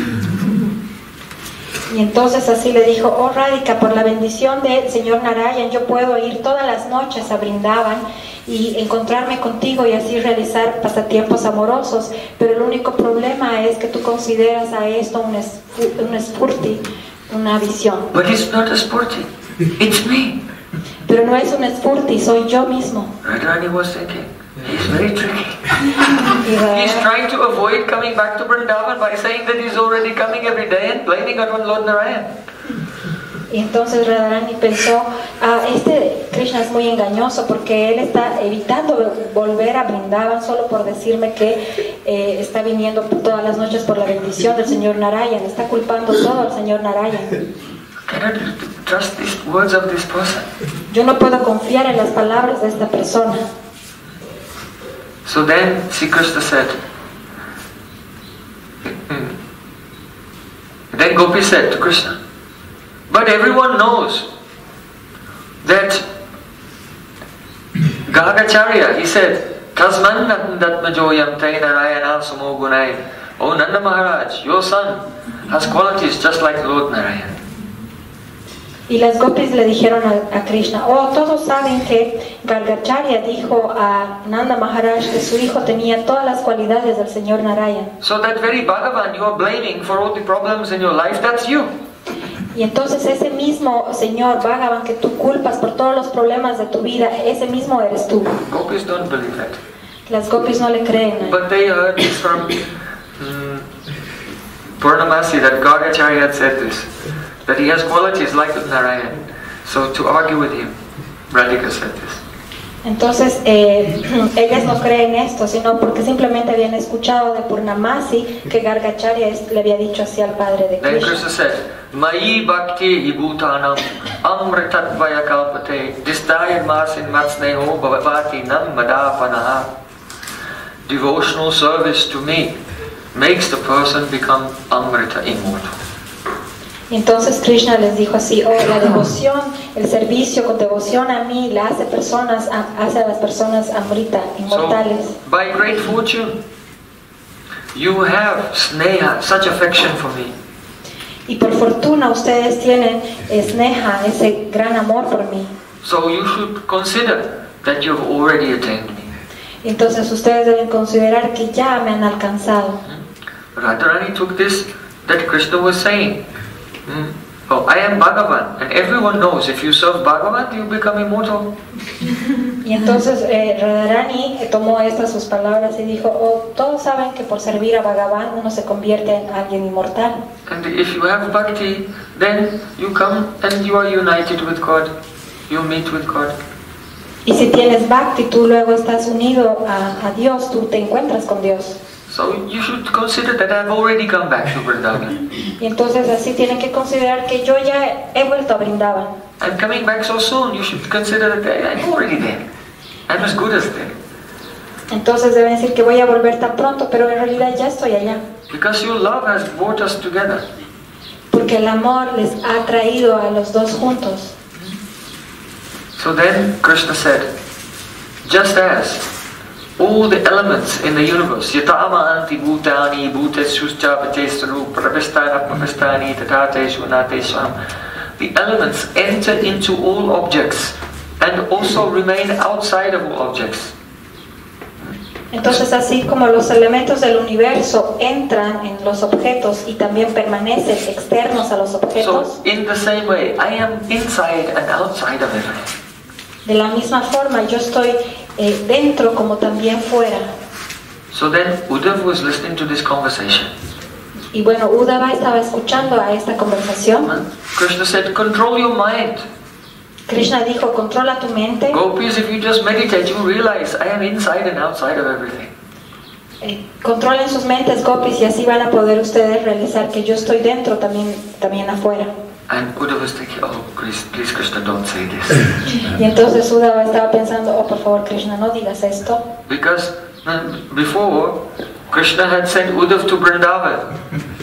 Y entonces así le dijo, oh Radhika, por la bendición del Señor Narayan yo puedo ir todas las noches a Vrindavan y encontrarme contigo y así realizar pasatiempos amorosos, pero el único problema es que tú consideras a esto un, un spurti, una visión. But it's not a sporty, it's me. Pero no es un spurti, soy yo mismo. Radharani was thinking, he's very tricky. He's trying to avoid coming back to Vrindavan by saying that he's already coming every day and blaming on Lord Narayan. Y entonces Radharani pensó, ah, este Krishna es muy engañoso porque él está evitando volver a Vrindavan solo por decirme que eh, está viniendo todas las noches por la bendición del Señor Narayan, está culpando todo al Señor Narayan. Cannot trust these words of this person. Yo no puedo confiar en las palabras de esta persona. So then Sri Krishna said, then Gopi said to Krishna, but everyone knows that Gagacharya, he said, Tasman Natmatmajoyam Te Narayana Sumogunai. Oh Nanda Maharaj, your son has qualities just like Lord Narayan. Y las gopis le dijeron a, a Krishna, oh, todos saben que Gargacharya dijo a Nanda Maharaj que su hijo tenía todas las cualidades del señor Narayan. So that very Bhagavan you are blaming for all the problems in your life, that's you. Y entonces ese mismo señor Bhagavan que tú culpas por todos los problemas de tu vida, ese mismo eres tú. Gopis don't believe that. Las gopis no le creen. But they heard this from um, Purnamasi, that Gargacharya had said this, that he has qualities like Narayan. So to argue with him, Radhika said this. Entonces, eh, ellas no creen esto, sino porque simplemente habían escuchado de Purnamasi que Gargacharya es- le había dicho así al padre de Then Krishna. Krishna said, Mayi bhakti ibhutanam amritatvaya kalpate distayad masin matsneho bhavati nam madapanaha. Devotional service to me makes the person become amrita, immortal. Y entonces Krishna les dijo así, oh, la devoción, el servicio con devoción a mí, la hace personas, a- hace a las personas amrita, inmortales. So, by great fortune, you have sneha, such affection for me. Y por fortuna ustedes tienen sneha, ese gran amor por mí. So you should consider that you've already attained me. Entonces ustedes deben considerar que ya me han alcanzado. Radharani took this, that Krishna was saying, hmm, oh, I am Bhagavan, and everyone knows if you serve Bhagavan, you become immortal. Y entonces eh, Radharani eh, tomó estas sus palabras y dijo, oh, todos saben que por servir a Bhagavan uno se convierte en alguien inmortal. And if you have bhakti, then you come and you are united with God. You meet with God. Y si tienes bhakti, tú luego estás unido a, a Dios, tú te encuentras con Dios. So you should consider that I've already come back to Vrindavan. Y entonces así tienen que considerar que yo ya he vuelto a Brindavan. I'm coming back so soon. You should consider that I'm already there. I'm as good as there. Entonces deben decir que voy a volver tan pronto, pero en realidad ya estoy allá. Because your love has brought us together. Porque el amor les ha traído a los dos juntos. So then Krishna said, just as all the elements in the universe, yatama anti bhutani bhuteshuscha bhatestaru pravistana pravistani tatateshu natesham, the elements enter into all objects and also remain outside of all objects. Entonces así como los elementos del universo entran en los objetos y también permanecen externos a los objetos, So in the same way, I am inside and outside of everything. de la misma forma yo estoy eh, dentro como también fuera. So then Uddhav was listening to this conversation. Y bueno, Uddhava estaba escuchando a esta conversación. Krishna said, control your mind. Krishna dijo, controla tu mente. Gopis, if you just meditate, you realize I am inside and outside of everything. Eh, controlen sus mentes, gopis, y así van a poder ustedes realizar que yo estoy dentro también, también afuera. And Uddhava was thinking, oh, please, please Krishna, don't say this. Y entonces Uddhava estaba pensando, oh, por favor, Krishna, no digas esto. Because uh, before, Krishna had sent Uddhav to Vrindavan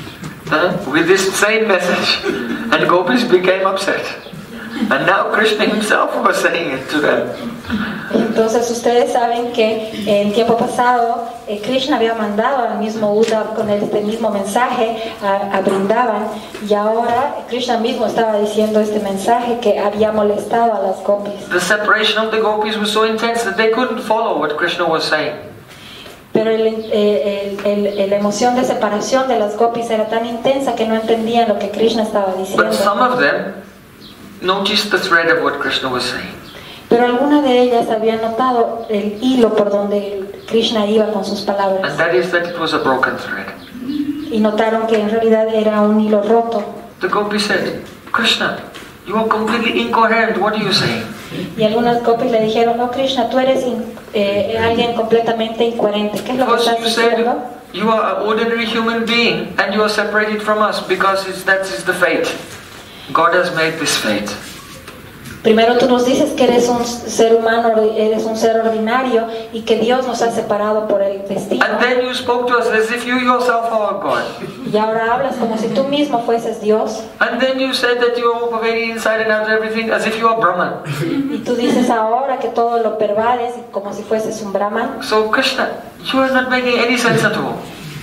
uh, with this same message. And Gopis became upset. And now Krishna himself was saying it to them. Entonces ustedes saben que en tiempo pasado eh, Krishna había mandado al mismo Uddhava con este mismo mensaje a, a Vrindavan, y ahora Krishna mismo estaba diciendo este mensaje que había molestado a las gopis. The separation of the Gopis was so intense that they couldn't follow what Krishna was saying. Pero el, eh, el, el, la emoción de separación de las gopis era tan intensa que no entendían lo que Krishna estaba diciendo. But some of them noticed the thread of what Krishna was saying. Pero alguna de ellas había notado el hilo por donde Krishna iba con sus palabras. And that is that it was a broken thread. Y notaron que en realidad era un hilo roto. The Gopi said, Krishna, you are completely incoherent. What are you saying? Y algunas gopis le dijeron, no, Krishna, tú eres in, eh, alguien completamente incoherente. ¿Qué es lo que First estás you said diciendo? you are an ordinary human being and you are separated from us because it's, that is the fate. God has made this fate. Primero tú nos dices que eres un ser humano, eres un ser ordinario y que Dios nos ha separado por el destino. And then you spoke to us as if you yourself are God. Y ahora hablas como si tú mismo fueses Dios. And then you said that you are pervading inside and out everything as if you are Brahman. Y tú dices ahora que todo lo pervades como si fueses un brahman. So Krishna, you are not making any sense at all.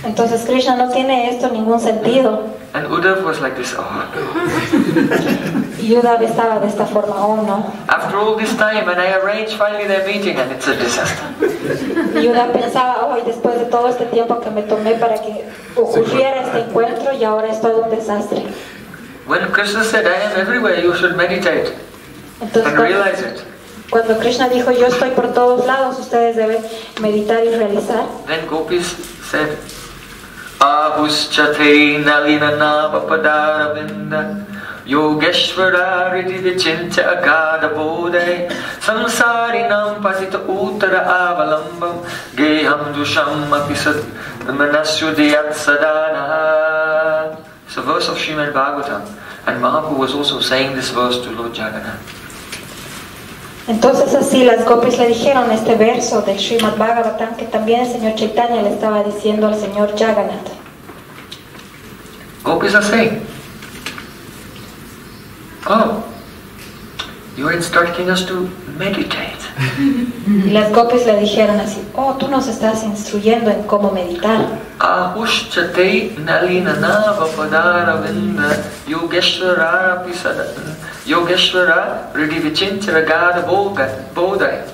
Entonces Krishna no tiene esto ningún sentido. And Uddhav was like this, oh no. Y Uddhav estaba de esta forma, oh no. After all this time, and I arranged finally their meeting, and it's a disaster. Y Uddhav pensaba, oh, y después de todo este tiempo que me tomé para que ocurriera este encuentro, y ahora es todo un desastre. When Krishna said, I am everywhere, you should meditate Entonces, and realize it. Cuando Krishna dijo, yo estoy por todos lados, ustedes deben meditar y realizar. Then gopis said, Ahuschate nalina nava padaravinda Yogeshwara riti vichincha agada bodhe Samsarinam pasita uttara avalambam Geham dusham apisat manasyudiyat sadana. It's a verse of Srimad Bhagavatam, and Mahaprabhu was also saying this verse to Lord Jagannath. Entonces así las gopis le dijeron este verso del Srimad Bhagavatam que también el señor Chaitanya le estaba diciendo al señor Jagannath. Gopis are saying, oh, you are instructing us to meditate. Y las gopis le dijeron así, oh, tú nos estás instruyendo en cómo meditar. Ahuschate nalina vapadara vinda yogeshwara pisada yogeshwara ridivichinchara bodhai.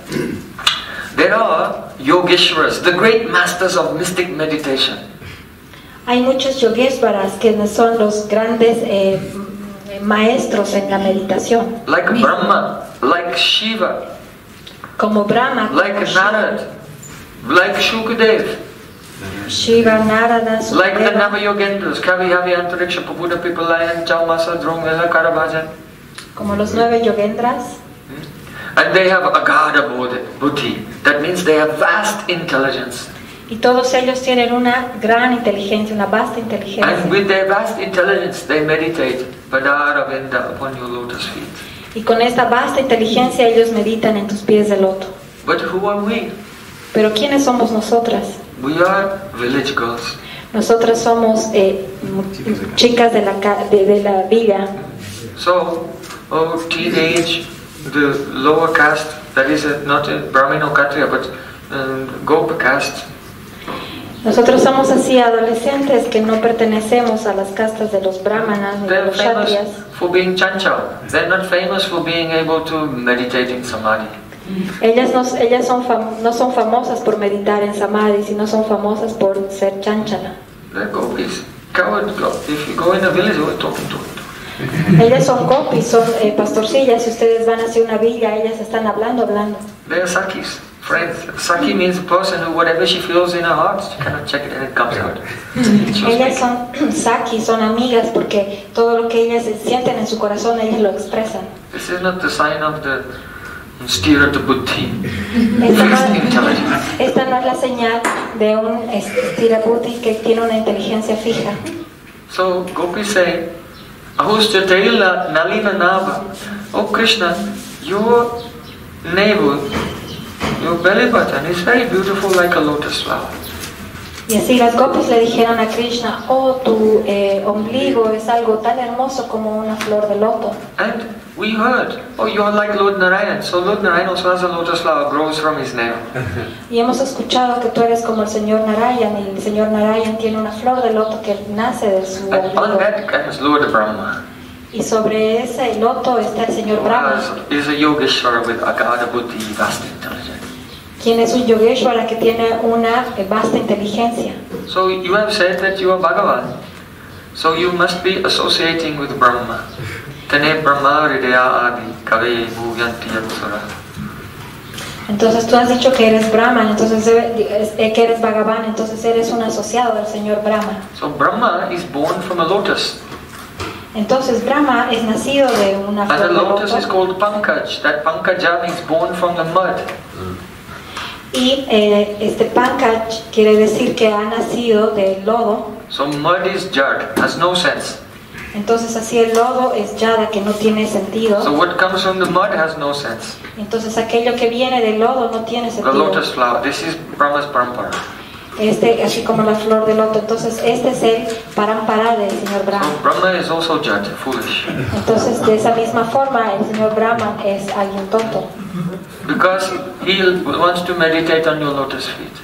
There are yogeshwaras, the great masters of mystic meditation. Hay muchos yogeshwaras que son los grandes eh, maestros en la meditación. Like Brahma, like Shiva, como Brahma, like Narad, like Shukadev, Shiva, Narada, like the Sukadeva, Navayogendras, Kavihavi, Antariksha, Pabuddha, Pipalayan, Chalmasa, Drongala, Karabhajan. como los nueve yogendras. And they have agada buddhi. That means they have vast intelligence. Y todos ellos tienen una gran inteligencia, una vasta inteligencia. And with their vast intelligence, they meditate Padaravinda upon your lotus feet. Y con esta vasta inteligencia ellos meditan en tus pies de loto. But who are we? Pero ¿quiénes somos nosotras? We are village girls. Nosotras somos eh, chicas de la, ca- de, de la villa. So, oh, teenage, the lower caste, that is uh, not a Brahmin or Kshatriya, but um, Gopa caste. Nosotros somos así adolescentes que no pertenecemos a las castas de los brahmanas ni de They're los famous kshatriyas. for being chanchal. They're not famous for being able to meditate in samadhi. Ellas, no, ellas son fam- no son famosas por meditar en samadhi, sino son famosas por ser chanchala. They're gopis. Coward, go. If you go in a village, we're talking to it. Ellas son gopis, son eh, pastorcillas. Si ustedes van hacia una villa, ellas están hablando, hablando. They're sakis, friends. Saki means a person who whatever she feels in her heart, she cannot check it and it comes out. Ellas son saki, son amigas, porque todo lo que ellas sienten en su corazón, ellas lo expresan. This is not the sign of the steer to buddhi. Esta no, Fixed intelligence. esta no es la señal de un stira buddhi que tiene una inteligencia fija. So gopis say, Ahuschatela Nalina Nava. Oh Krishna, your navel, your belly button is very beautiful like a lotus flower. Y así las gopis le dijeron a Krishna, oh, tu eh, ombligo es algo tan hermoso como una flor de loto. And we heard, oh, you are like Lord Narayan. So Lord Narayan also has a lotus flower grows from his navel. Y hemos escuchado que tú eres como el señor Narayan, y el señor Narayan tiene una flor de loto que nace de su And on ombligo. that comes Lord Brahma. Y sobre ese loto está el señor Brahma, Is a Yogeshwara with agada buddhi, vast intelligence. quien es un yogeshwara que tiene una eh, vasta inteligencia. So you have said that you are Bhagavan. So you must be associating with Brahma. Tene Brahma Hridaya Adi Kave Bhuyanti Yatsura. Entonces tú has dicho que eres Brahman, entonces debe- eh, que eres Bhagavan, entonces eres un asociado del señor Brahma. So Brahma is born from a lotus. Entonces Brahma es nacido de una And flor the de lotus is loto. called Pankaj. That Pankaja means born from the mud. Y eh, este Pankaj quiere decir que ha nacido del lodo. So mud is jad, has no sense. Entonces así el lodo es yada, que no tiene sentido. So what comes from the mud has no sense. Entonces aquello que viene del lodo no tiene The sentido. lotus flower. This is Brahma's parampara. Este, así como la flor de loto. Entonces este es el parampara del señor Brahma. So Brahma is also jad, foolish. Entonces de esa misma forma el señor Brahma es alguien tonto. Because he wants to meditate on your lotus feet.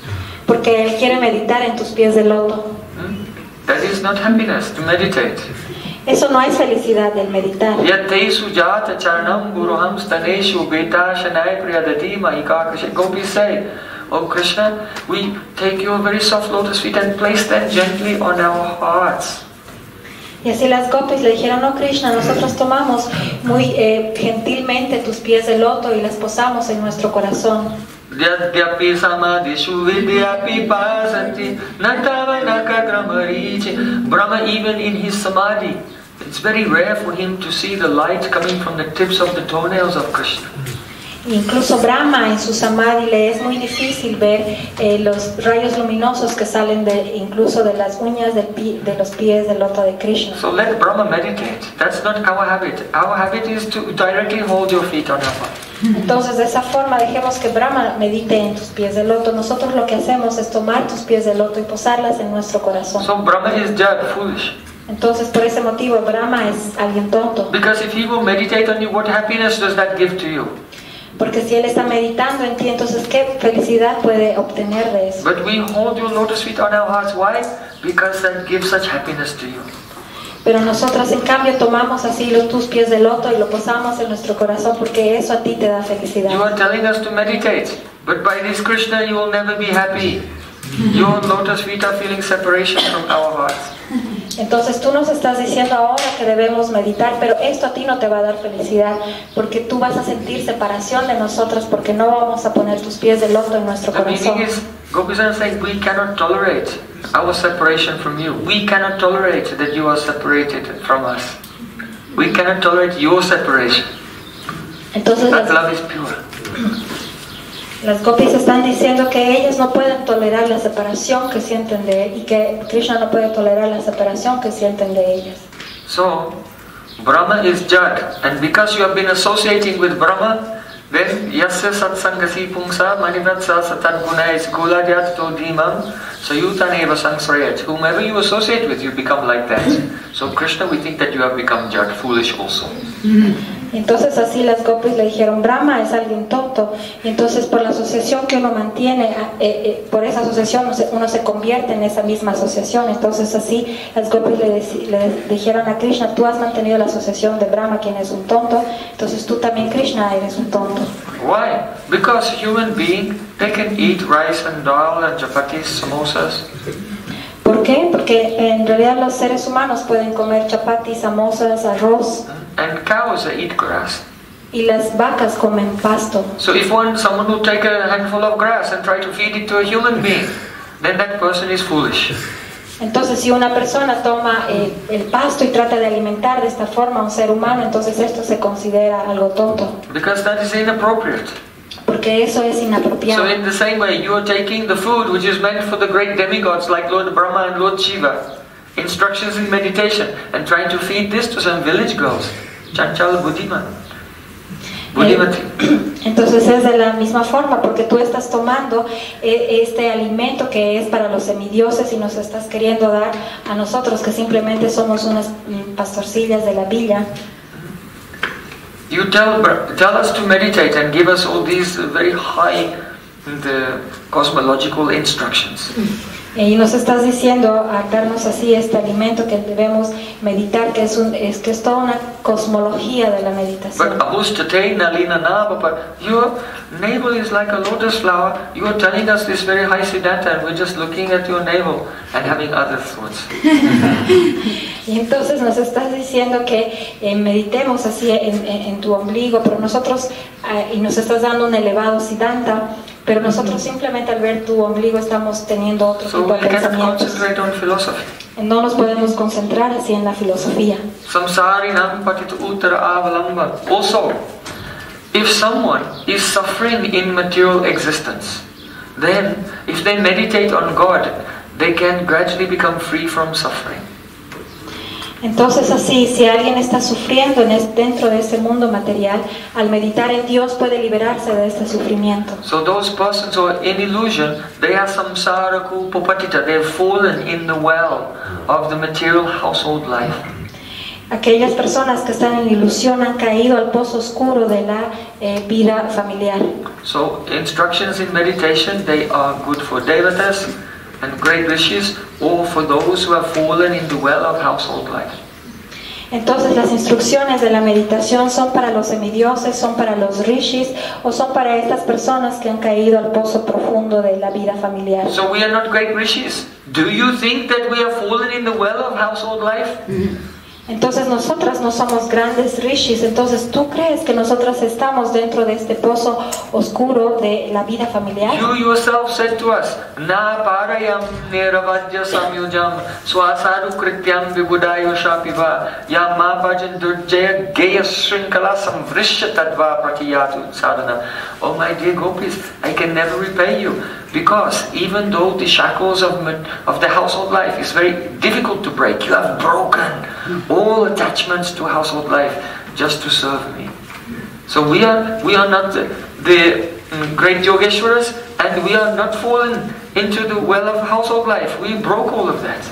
porque Él quiere meditar en tus pies de loto. Hmm? That is not happiness, to meditate. Eso no es felicidad del meditar. Yatte sujata charanam guruham staneshu beta shanai priyadati mahika Krishna. Gopis say, "Oh Krishna, we take your very soft lotus feet and place them gently on our hearts." Y así las gopis le dijeron, no Krishna, nosotros tomamos muy eh, gentilmente tus pies de loto y las posamos en nuestro corazón. Yadyapi samadhishu vidyapi pasanti natavanaka gramarichi. Brahma, even in his samadhi, it's very rare for him to see the light coming from the tips of the toenails of Krishna. Incluso Brahma en su samadhi le es muy difícil ver eh, los rayos luminosos que salen de, incluso de las uñas de, pi, de los pies del loto de Krishna. So let Brahma meditate. That's not our habit. Our habit is to directly hold your feet on your heart. Entonces de esa forma dejemos que Brahma medite en tus pies de loto. Nosotros lo que hacemos es tomar tus pies de loto y posarlas en nuestro corazón. So Brahma is just foolish. Entonces por ese motivo Brahma es alguien tonto. Because if he will meditate on you, what happiness does that give to you? Porque si él está meditando en ti, entonces ¿qué felicidad puede obtener de eso? But we hold your lotus feet on our hearts. Why? Because that gives such happiness to you. Pero nosotros en cambio tomamos así los tus pies de loto y lo posamos en nuestro corazón porque eso a ti te da felicidad. You are telling us to meditate, but by this Krishna you will never be happy. Your lotus feet are feeling separation from our hearts. Entonces tú nos estás diciendo ahora que debemos meditar, pero esto a ti no te va a dar felicidad, porque tú vas a sentir separación de nosotros, porque no vamos a poner tus pies de loto en nuestro The meaning corazón. is, Gopishan is saying, we cannot tolerate our separation from you. We cannot tolerate that you are separated from us. We cannot tolerate your separation. Entonces That las, love is pure. las gopis están diciendo que ellas no pueden tolerar la separación que sienten de él y que Krishna no puede tolerar la separación que sienten de ellas. So, Brahma is Jad, and because you have been associating with Brahma, then yasya satsangasi pungsa manivatsa satan gunais guladyat todimam sayutaneva sangsrayat. Whomever you associate with, you become like that. So Krishna, we think that you have become Jad, foolish also. Entonces así las gopis le dijeron, Brahma es alguien tonto, y entonces por la asociación que uno mantiene, eh, eh, por esa asociación uno se, uno se convierte en esa misma asociación. Entonces así las gopis le, le dijeron a Krishna, tú has mantenido la asociación de Brahma, quien es un tonto, entonces tú también, Krishna, eres un tonto. Why? Because human being, they can eat rice and dal and chapatis, samosas. ¿Por qué? Porque en realidad los seres humanos pueden comer chapatis, samosas, arroz, And cows, they eat grass. y las vacas comen pasto. So if one, someone will take a handful of grass and try to feed it to a human being, then that person is foolish. Entonces si una persona toma eh, el pasto y trata de alimentar de esta forma a un ser humano, entonces esto se considera algo tonto, Because that is inappropriate. porque eso es inapropiado. So in the same way, you are taking the food which is meant for the great demigods like Lord Brahma and Lord Shiva, instructions in meditation, and trying to feed this to some village girls. Chanchal Buddhima. Buddhimati. Entonces es de la misma forma, porque tú estás tomando eh, este alimento que es para los semidioses y nos estás queriendo dar a nosotros que simplemente somos unas mm, pastorcillas de la villa. You tell, tell us to meditate and give us all these very high the cosmological instructions. Y nos estás diciendo a darnos así este alimento que debemos meditar, que es, un, es, que es toda una cosmología de la meditación. But abustate nalina nabapa, your navel is like a lotus flower. You are telling us this very high siddhanta and we're just looking at your navel and having other thoughts. Y entonces nos estás diciendo que eh, meditemos así en, en, en tu ombligo, pero nosotros, eh, y nos estás dando un elevado siddhanta, pero nosotros simplemente al ver tu ombligo estamos teniendo otro So tipo we de cannot pensamientos. concentrate on philosophy. No nos podemos concentrar así en la filosofía. Samsarinam patita uttara avalamba. Also, if someone is suffering in material existence, then if they meditate on God, they can gradually become free from suffering. Entonces así, si alguien está sufriendo en es, dentro de ese mundo material, al meditar en Dios puede liberarse de este sufrimiento. So those persons who are in illusion, they are samsara kupapatita. They have fallen in the well of the material household life. Aquellas personas que están en ilusión han caído al pozo oscuro de la eh, vida familiar. So instructions in meditation, they are good for devatas and great rishis, or for those who have fallen in the well of household life. Entonces las instrucciones de la meditación son para los semidioses, son para los rishis o son para estas personas que han caído al pozo profundo de la vida familiar. So we are not great rishis. Do you think that we have fallen in the well of household life? Entonces nosotras no somos grandes rishis, entonces ¿tú crees que nosotras estamos dentro de este pozo oscuro de la vida familiar? You yourself said to us, Na parayam niravadya samyujam swasadu krityam vibudayo shapiva yamma bhajan durjaya gaya shrinkala samvrishya tadva pratiyatu sadhana. Oh my dear gopis, I can never repay you, because even though the shackles of, of the household life is very difficult to break, you have broken all attachments to household life just to serve me. So we are we are not the, the um, great Yogeshwaras, and we are not fallen into the well of household life. We broke all of that.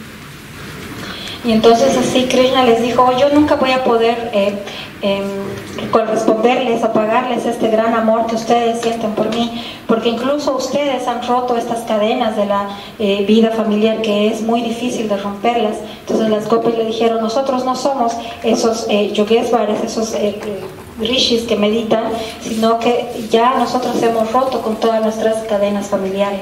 Y entonces así Krishna les dijo, oh, yo nunca voy a poder eh, eh, corresponderles o pagarles este gran amor que ustedes sienten por mí, porque incluso ustedes han roto estas cadenas de la eh, vida familiar, que es muy difícil de romperlas. Entonces las gopis le dijeron, nosotros no somos esos eh, yogesvaras, esos eh, rishis que meditan, sino que ya nosotros hemos roto con todas nuestras cadenas familiares.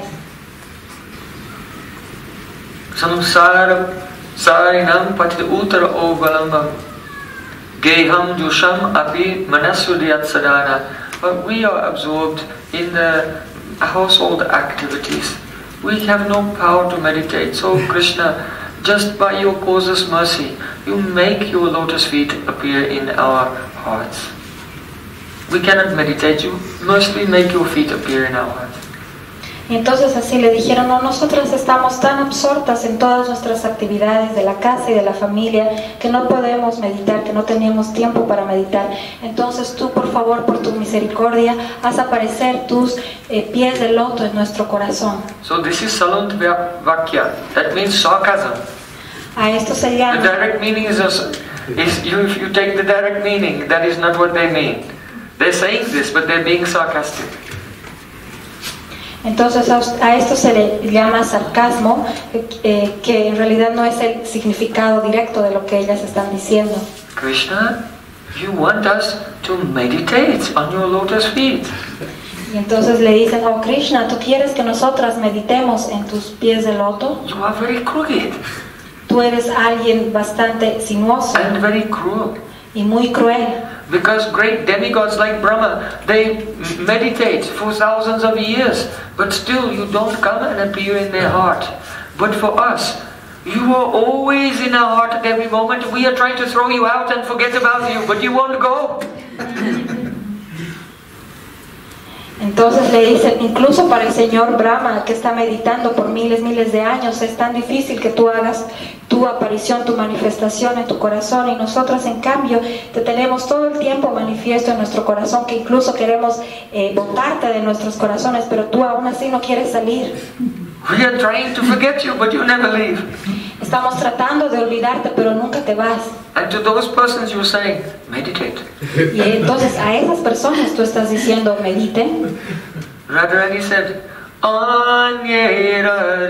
Samsara Sarinam patita uttara ovalambam Geham dusham api manasudiyat sadhana. But we are absorbed in the household activities. We have no power to meditate. So Krishna, just by your causeless mercy, you make your lotus feet appear in our hearts. We cannot meditate, you mostly make your feet appear in our hearts. Y entonces así le dijeron, no, nosotras estamos tan absortas en todas nuestras actividades de la casa y de la familia que no podemos meditar, que no tenemos tiempo para meditar. Entonces tú, por favor, por tu misericordia, haz aparecer tus eh, pies de loto en nuestro corazón. So this is Salant Vakya. That means sarcasm. A esto se llama... The direct meaning is, also, is you, if you take the direct meaning, that is not what they mean. They're saying this, but they're being sarcastic. Entonces a esto se le llama sarcasmo, eh, que en realidad no es el significado directo de lo que ellas están diciendo. Krishna, you want us to meditate on your lotus feet. Y entonces le dicen, oh Krishna, ¿tú quieres que nosotras meditemos en tus pies de loto? You are very crooked. Tú eres alguien bastante sinuoso and very cruel. Y muy cruel. Because great demigods like Brahma, they meditate for thousands of years, but still you don't come and appear in their heart. But for us, you are always in our heart at every moment. We are trying to throw you out and forget about you, but you won't go. Entonces le dicen, incluso para el señor Brahma, que está meditando por miles, miles de años, es tan difícil que tú hagas tu aparición, tu manifestación en tu corazón, y nosotros en cambio te tenemos todo el tiempo manifiesto en nuestro corazón, que incluso queremos eh, botarte de nuestros corazones, pero tú aún así no quieres salir. We are trying to forget you, but you never leave. Estamos tratando de olvidarte, pero nunca te vas. And to those persons you are saying, meditate. Y entonces a esas personas tú estás diciendo, mediten. Radharani said, Anyera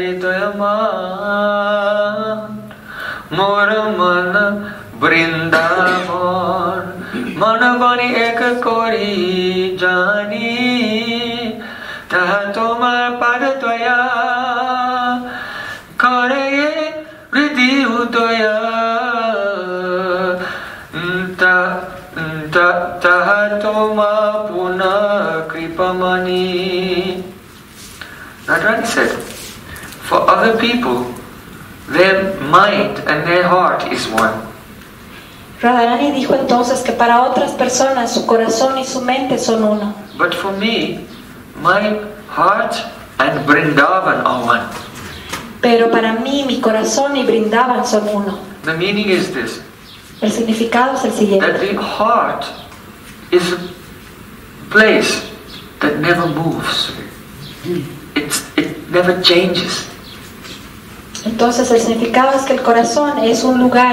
ritoyaman Moramana Brindavan Manavani eka kori jani Tahatomar padatwaya Karaye Riddhi udoya Tahatoma puna kripamani. Radharani said, for other people, their mind and their heart is one. Radharani dijo entonces que para otras personas su corazón y su mente son uno. But for me, my heart and Vrindavan are one. Pero para mí, mi corazón y Vrindavan son uno. The meaning is this. El significado es el siguiente. That the heart is a place that never moves. It's, it never changes. Entonces el significado es que el corazón es un lugar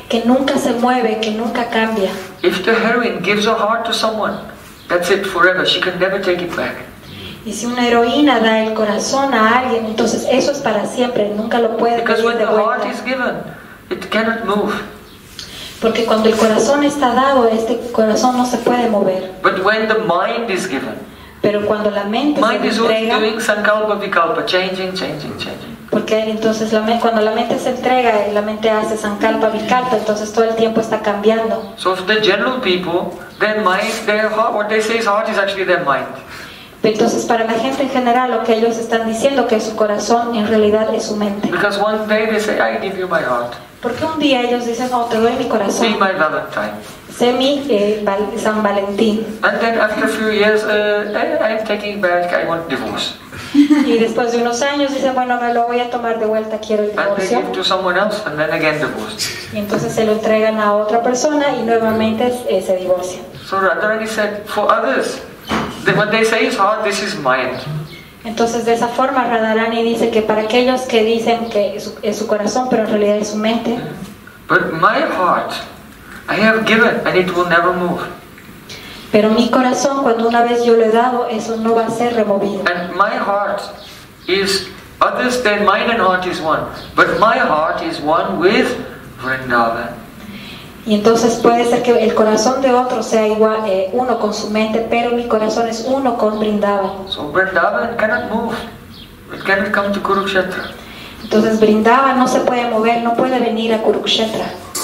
que nunca se mueve, que nunca cambia. If the heroine gives her heart to someone, that's it forever. She can never take it back. Y si una heroína da el corazón a alguien, entonces eso es para siempre, nunca lo puede Because pedir when de the heart vuelta. is given, it cannot move. Porque cuando el corazón está dado, este corazón no se puede mover. But when the mind is given, Pero cuando la mente mind se is always entrega, doing sankalpa vikalpa, changing, changing, changing. porque entonces la, me- cuando la mente se entrega, la mente hace sankalpa vikalpa, entonces todo el tiempo está cambiando. So for the general people, their mind, their heart, what they say is heart is actually their mind. Entonces para la gente en general lo que ellos están diciendo que su corazón en realidad es su mente. Because one day they say, I give you my heart. Porque un día ellos dicen, oh, te doy mi Be corazón, my Valentine. sé mi eh, Val- San Valentín. And then after a few years, uh, I, I'm taking back, I want divorce. Y después de unos años dicen, bueno, me lo voy a tomar de vuelta, quiero el And they divorcio. give to someone else, and then again divorce. Y entonces se lo entregan a otra persona y nuevamente eh, se divorcian. So Radharani said, for others, they, what they say is heart, this is mind. Entonces de esa forma Radharani dice que para aquellos que dicen que es su, es su corazón, pero en realidad es su mente, But my heart, I have given, and it will never move. pero mi corazón cuando una vez yo lo he dado, eso no va a ser removido. And my heart is, others, their mind and heart is one. But my heart is one with Vrindavan. Y entonces puede ser que el corazón de otro sea igual, eh, uno con su mente, pero mi corazón es uno con Vrindavan. So Vrindavan cannot move. It cannot come to Kurukshetra. Entonces Vrindavan no se puede mover, no puede venir a Kurukshetra.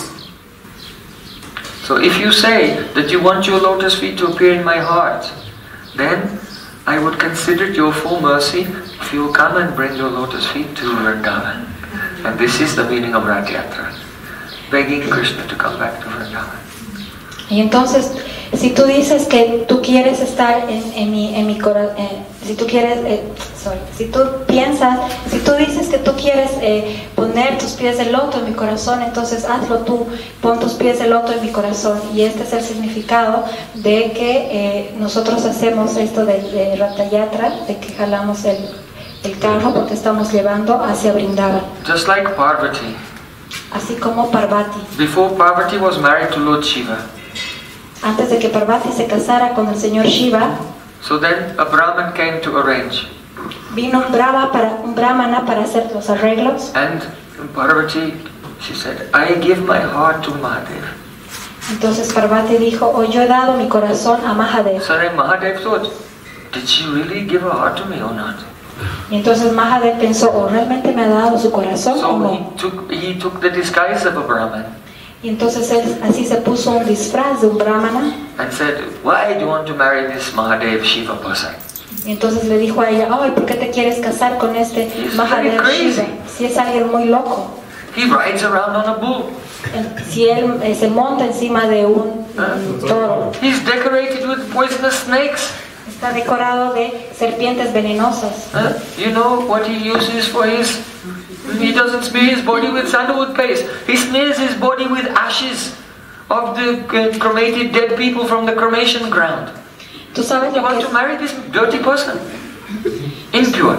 So if you say that you want your lotus feet to appear in my heart, then I would consider it your full mercy if you will come and bring your lotus feet to Vrindavan. And this is the meaning of Rath Yatra, begging Krishna to come back to Vrindavan. Y entonces, si tú dices que tú quieres estar en, en mi, en mi corazón, eh, si tú quieres, eh, sorry, si tú piensas, si tú dices que tú quieres eh, poner tus pies de loto en mi corazón, entonces hazlo tú, pon tus pies de loto en mi corazón. Y este es el significado de que eh, nosotros hacemos esto de, de Ratha Yatra, de que jalamos el, el carro porque estamos llevando hacia Vrindavan. Just like Parvati. Así como Parvati. Before Parvati was married to Lord Shiva, Antes de que Parvati se casara con el señor Shiva, so then a Brahman came to arrange. vino un, brahma para, un brahmana para hacer los arreglos. And Parvati, she said, I give my heart to Mahadev. Entonces Parvati dijo, oh, yo he dado mi corazón a Mahadev. So then Mahadev thought, did she really give her heart to me or not? Y entonces Mahadev pensó, oh, ¿realmente me ha dado su corazón o So no? he took, he took the disguise of a Brahman Y entonces él así se puso un disfraz de un brahmana. and said, why do you want to marry this Mahadev Shiva person? Y entonces le dijo a ella, ay, ¿por qué te quieres casar con este He's Mahadev very Shiva? crazy. Si es alguien muy loco. He rides around on a bull. El- Si él eh, se monta encima de un mm, toro. He's decorated with poisonous snakes. Está decorado de serpientes venenosas. Huh? You know what he uses for his... He doesn't smear his body with sandalwood paste. He smears his body with ashes of the uh, cremated dead people from the cremation ground. ¿Tú sabes You lo que want es? to marry this dirty person? Impure.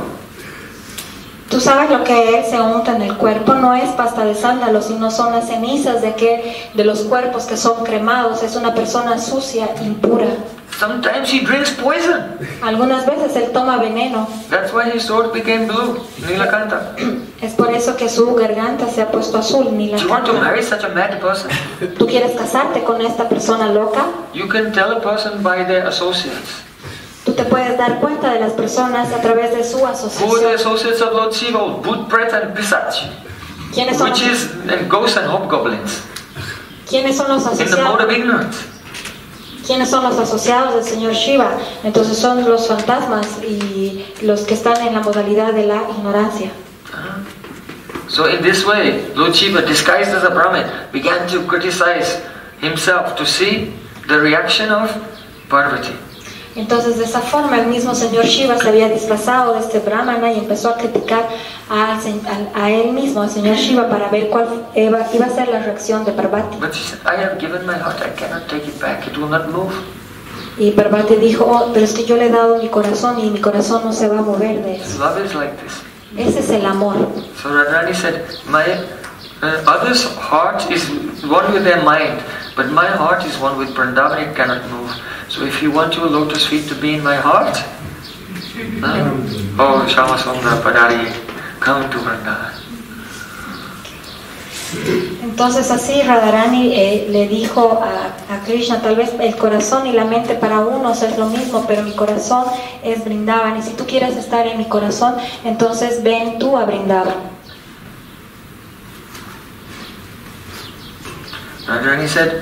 Tú sabes lo que él se unta en el cuerpo, no es pasta de sándalo, sino son las cenizas de, que, de los cuerpos que son cremados. Es una persona sucia, impura. Sometimes he drinks poison. Algunas veces él toma veneno. That's why his throat became blue. Nilakanta. Es por eso que su garganta se ha puesto azul, ni la Do you want to canta. marry such a mad person? ¿Tú quieres casarte con esta persona loca? You can tell a person by their associates. Tú te puedes dar cuenta de las personas a través de su Who are the asociación. associates of Lord Shiva? Bhutpret and Pisach. ¿Quiénes son, Witches and ghosts and hobgoblins. ¿Quiénes son los In the mode asociados? of ignorance. ¿Quiénes son los asociados del señor Shiva? Entonces son los fantasmas y los que están en la modalidad de la ignorancia. So in this way, Lord Shiva, disguised as a Brahmin, began to criticize himself to see the reaction of Parvati. Entonces de esa forma el mismo señor Shiva se había disfrazado de este brahmana y empezó a criticar a, a, a él mismo, al señor Shiva, para ver cuál iba, iba a ser la reacción de Parvati. But she said, I have given my heart, I cannot take it back, it will not move. Y Parvati dijo, oh, pero es que yo le he dado mi corazón y mi corazón no se va a mover de eso. Love is like this. Ese es el amor. So Radharani said, my, Uh, others' heart is one with their mind, but my heart is one with Vrindavan, it cannot move. So if you want your lotus feet to be in my heart, uh, oh Shama Sundara Padari, come to Vrindavan. Entonces así Radharani eh, le dijo a, a Krishna, tal vez el corazón y la mente para unos es lo mismo, pero mi corazón es Vrindavan, y si tú quieres estar en mi corazón, entonces ven tú a Vrindavan. Radharani said,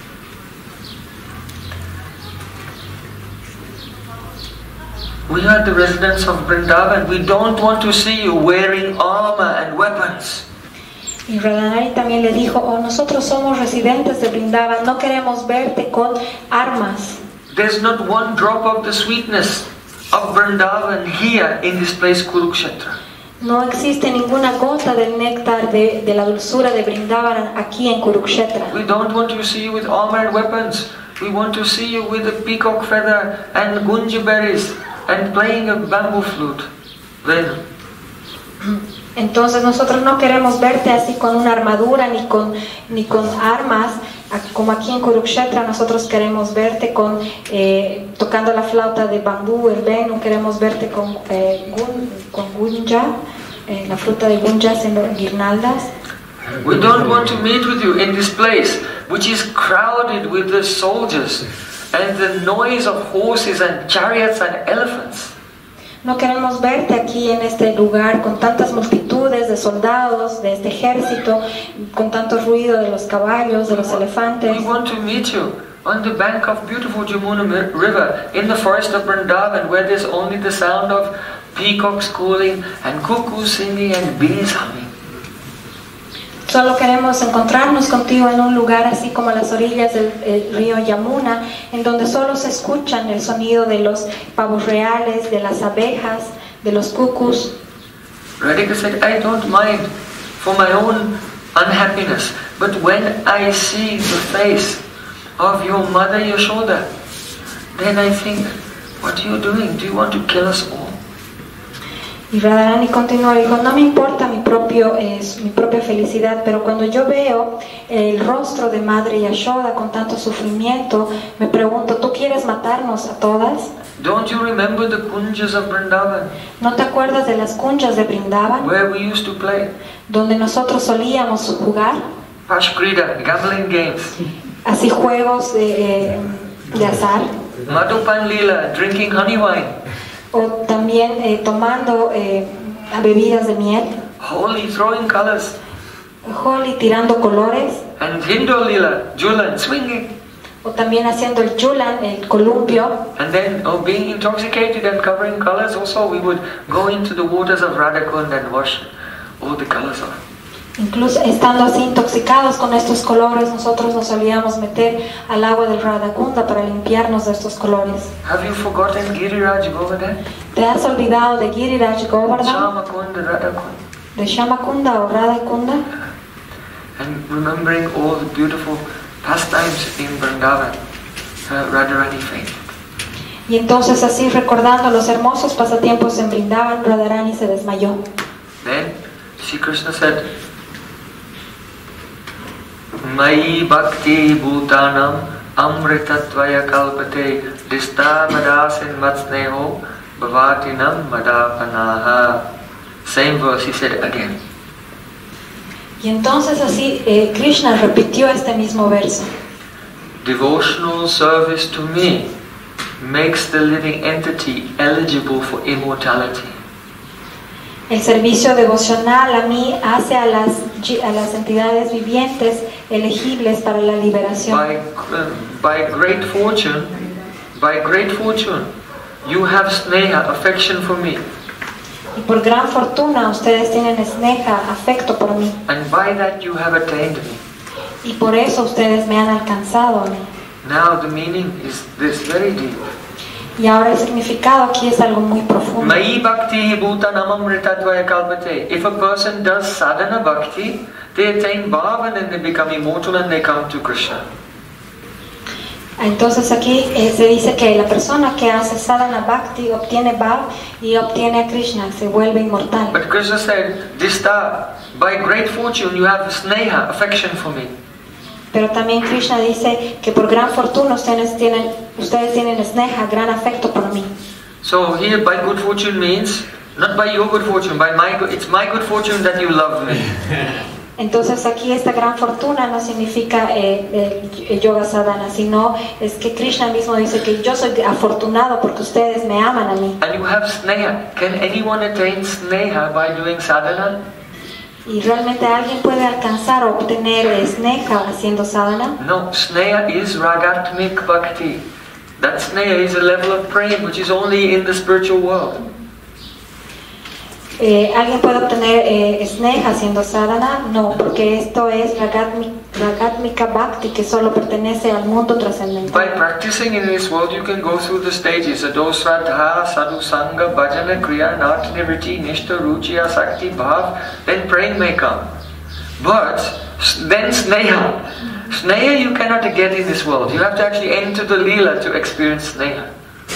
we are the residents of Vrindavan, we don't want to see you wearing armor and weapons. Y Radharani también le dijo, oh, nosotros somos residentes de Vrindavan, no queremos verte con armas. There's not one drop of the sweetness of Vrindavan here in this place Kurukshetra. No existe ninguna gota del néctar de, de la dulzura de Vrindavan aquí en Kurukshetra. We don't want to see you with armor and weapons. We want to see you with a peacock feather and gunja berries and playing a bamboo flute. Venu. Entonces nosotros no queremos verte así con una armadura ni con, ni con armas, como aquí en Kurukshetra. Nosotros queremos verte con, eh, tocando la flauta de bambú, el venu, queremos verte con, eh, gun, con gunja, eh, la fruta de gunja haciendo guirnaldas. We don't want to meet with you in this place, which is crowded with the soldiers and the noise of horses and chariots and elephants. No queremos verte aquí en este lugar con tantas multitudes de soldados, de este ejército, con tanto ruido de los caballos, de los elefantes. We want to meet you on the bank of beautiful Jamuna river, in the forest of Vrindavan, where there's only the sound of peacocks calling and cuckoos singing and bees humming. Solo queremos encontrarnos contigo en un lugar así como las orillas del río Yamuna, en donde solo se escuchan el sonido de los pavos reales, de las abejas, de los cucús. Radhika said, I don't mind for my own unhappiness, but when I see the face of your mother Yashoda, then I think, what are you doing? Do you want to kill us all? Y Radharani continuó y dijo, no me importa mi, propio, eh, mi propia felicidad, pero cuando yo veo el rostro de Madre Yashoda con tanto sufrimiento, me pregunto, ¿tú quieres matarnos a todas? Don't you remember the kunjas of Vrindavan? ¿No te acuerdas de las kunjas de Vrindavan? Where we used to play? Donde nosotros solíamos jugar. Pashkrida, gambling games. Así juegos de, eh, de azar. Madhupan Leela, drinking honey wine. O también eh, tomando eh, bebidas de miel. Holy, throwing colors. Holy, tirando colores. And Hindu Leela, Julan, swinging. O también haciendo el Julan, el columpio. And then, oh, being intoxicated and covering colors also, we would go into the waters of Radhakund and wash all the colors off. Incluso estando así intoxicados con estos colores, nosotros nos solíamos meter al agua del Radhakunda para limpiarnos de estos colores. Have you forgotten Giriraj Govardhan? ¿Te has olvidado de Giriraj Govardhan? Shamakunda, Radhakunda. De Shamakunda o Radhakunda. And remembering all the beautiful pastimes in Vrindavan, uh, Radharani fainted. Y entonces así recordando los hermosos pasatiempos en Vrindavan, Radharani se desmayó. Then Shri Krishna said, Mai bhakti bhutanam amritatvaya kalpate dista madasin matsneho bhavatinam madapanaha. Same verse he said again. Y entonces así eh, Krishna repitió este mismo verso. Devotional service to me makes the living entity eligible for immortality. El servicio devocional a mí hace a las, a las entidades vivientes elegibles para la liberación. By, uh, by great fortune, by great fortune, you have sneha, affection for me. Y por gran fortuna ustedes tienen sneha, afecto por mí. And by that you have attained me. Y por eso ustedes me han alcanzado a mí. Now the meaning is this very deep. Y ahora el significado aquí es algo muy profundo. Mai bhakti bhutanam amritatvaya kalpate. If a person does sadhana bhakti, they attain bhavan and they become immortal and they come to Krishna. Entonces aquí eh, se dice que la persona que hace sadhana bhakti obtiene bhav y obtiene a Krishna, se vuelve inmortal. But Krishna said, Dista, by great fortune you have sneha, affection for me. Pero también Krishna dice que por gran fortuna ustedes tienen, ustedes tienen sneha, gran afecto por mí. So here by good fortune means, not by your good fortune, by my good, it's my good fortune that you love me. Entonces aquí esta gran fortuna no significa eh, eh, yoga sadhana, sino es que Krishna mismo dice que yo soy afortunado porque ustedes me aman a mí. And you have sneha. Can anyone attain sneha by doing sadhana? ¿Y realmente alguien puede alcanzar o obtener eh, sneha haciendo sadhana? No, sneha is ragatmik bhakti. That sneha is a level of prema which is only in the spiritual world. Eh, ¿Alguien puede obtener eh, sneha haciendo sadhana? No, porque esto es ragatmi, ragatmika bhakti, que solo pertenece al mundo trascendental. By practicing in this world you can go through the stages Ado Sraddha, Sadhu Sangha, Bhajana, Kriya, Nat, Nivritti, Nishta, Ruchi, Asakti, Bhav, then praying may come. But then sneha. Sneha you cannot get in this world. You have to actually enter the lila to experience sneha.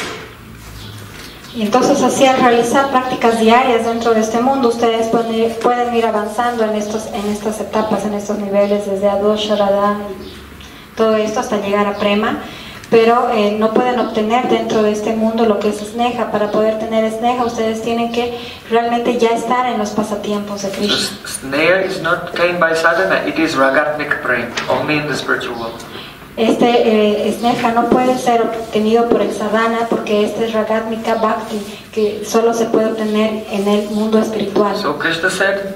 Y entonces así al realizar prácticas diarias dentro de este mundo, ustedes pueden ir, pueden ir avanzando en, estos, en estas etapas, en estos niveles, desde Ado, Sharada, todo esto hasta llegar a Prema, pero eh, no pueden obtener dentro de este mundo lo que es sneha. Para poder tener sneha, ustedes tienen que realmente ya estar en los pasatiempos de Krishna. So, sneha is not gained by sadhana, it is ragatmik prema, only in the spiritual world. Este eh, sneha no puede ser obtenido por el sadhana porque este es ragatmika bhakti, que solo se puede obtener en el mundo espiritual. So Krishna said,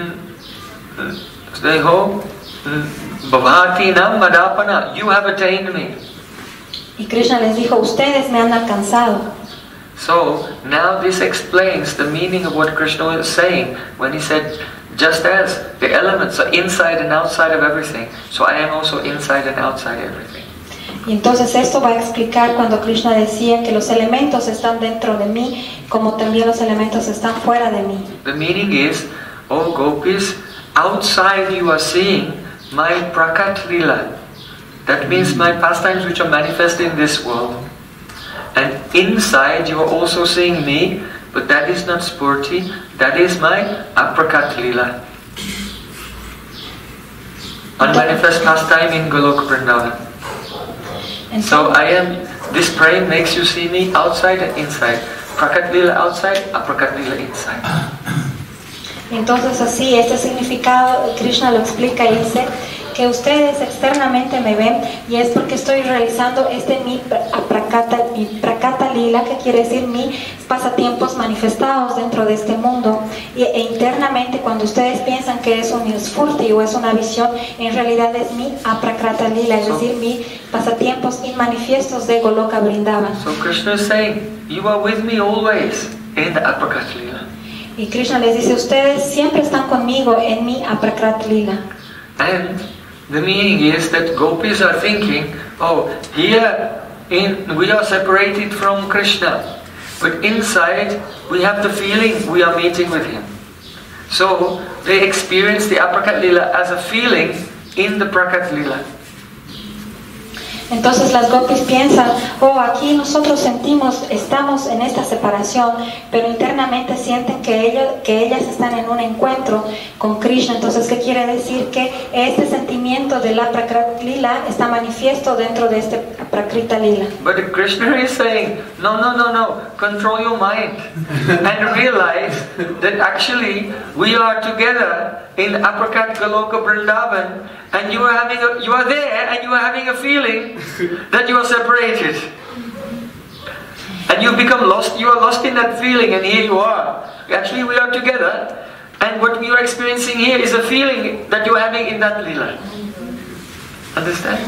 Sneho bhavati nam madapana, you have attained me. Y Krishna les dijo, ustedes me han alcanzado. So now this explains the meaning of what Krishna was saying when he said, just as the elements are inside and outside of everything, so I am also inside and outside everything. Y entonces esto va a explicar cuando Krishna decía que los elementos están dentro de mí, como también los elementos están fuera de mí. The meaning is, oh Gopis, outside you are seeing my prakat lila. That means my pastimes which are manifest in this world. And inside you are also seeing me, but that is not spurti, that is my aprakat lila. Unmanifest pastime in Golok Vrindavan. So I am, this praying makes you see me outside and inside. Prakat lila outside, aprakat lila inside. Entonces así, este significado Krishna lo explica y dice que ustedes externamente me ven y es porque estoy realizando este mi prakata, mi prakata lila, que quiere decir mis pasatiempos manifestados dentro de este mundo, y, e internamente cuando ustedes piensan que es un spurti o es una visión, en realidad es mi aprakata lila, es decir, mis pasatiempos inmanifiestos de Goloka Vrindavan. So Krishna is saying, you are with me always in the aprakat lila. Y Krishna les dice, ustedes siempre están conmigo en mi aprakata lila. And the meaning is that gopis are thinking, oh, here in, we are separated from Krishna, but inside we have the feeling we are meeting with him. So they experience the aprakat lila as a feeling in the prakat lila. Entonces las gopis piensan, oh, aquí nosotros sentimos, estamos en esta separación, pero internamente sienten que, ellos, que ellas están en un encuentro con Krishna. Entonces, ¿qué quiere decir? Que este sentimiento de la Prakrita Lila está manifiesto dentro de este Prakrita Lila. But Krishna is saying, no, no, no, no, control your mind and realize that actually we are together in Aprakat Goloka Vrindavan, and you are having a, you are there and you are having a feeling that you are separated. And you become lost, you are lost in that feeling, and here you are. Actually we are together, and what we are experiencing here is a feeling that you are having in that lila. Understand?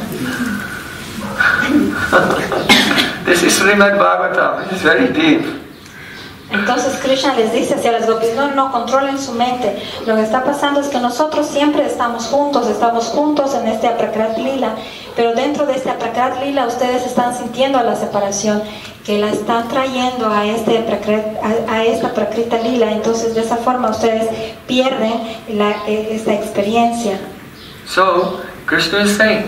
This is Srimad Bhagavatam, it is very deep. Entonces Krishna les dice hacia las gopis, no, no, controlen su mente. Lo que está pasando es que nosotros siempre estamos juntos, estamos juntos en este Aprakrat Lila, pero dentro de este Aprakrat Lila ustedes están sintiendo la separación, que la están trayendo a, este Aprakrat, a, a esta Prakrita Lila. Entonces de esa forma ustedes pierden la, esta experiencia. So Krishna is saying,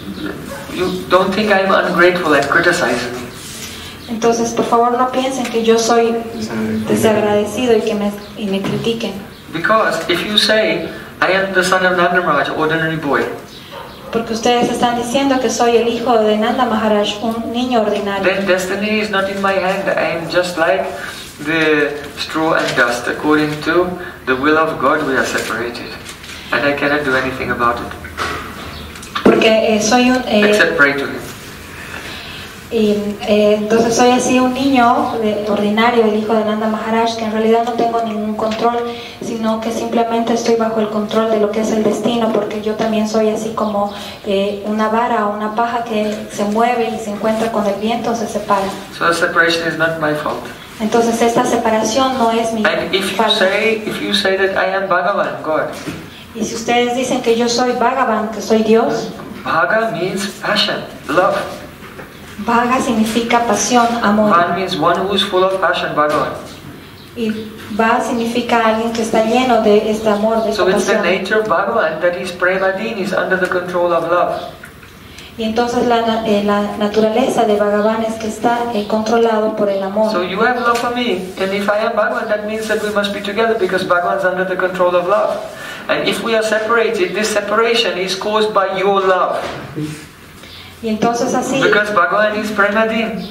you don't think I'm ungrateful and criticizing me. Entonces, por favor, no piensen que yo soy desagradecido y que me, y me critiquen. Because if you say, I am the son of Nanda Maharaj, ordinary boy, Porque ustedes están diciendo que soy el hijo de Nanda Maharaj, un niño ordinario. then destiny is not in my hand. I am just like the straw and dust. According to the will of God, we are separated. And I cannot do anything about it. Porque eh, soy un... eh, Except pray to Him. Y, eh, entonces soy así un niño de, ordinario, el hijo de Nanda Maharaj, que en realidad no tengo ningún control, sino que simplemente estoy bajo el control de lo que es el destino, porque yo también soy así como eh, una vara o una paja que se mueve y se encuentra con el viento, se separa. So the separation is not my fault. Entonces esta separación no es mi And if you falta. say, if you say that I am Bhagavan, God, Y si ustedes dicen que yo soy Bhagavan, que soy Dios, Bhaga means passion, love. Bhaga significa pasión, amor. Bhagan means one who is full of passion, Bhagavan. Y Bha significa alguien que está lleno de este amor, de esta So it's the pasión. nature of Bhagavan that he's Premadin, he's under the control of love. Y entonces la, eh, la naturaleza de Bhagavan es que está eh, controlado por el amor. So you have love for me, and if I am Bhagavan, that means that we must be together because Bhagavan is under the control of love. And if we are separated, this separation is caused by your love. Y entonces así, Because Bhagavan is Premadin.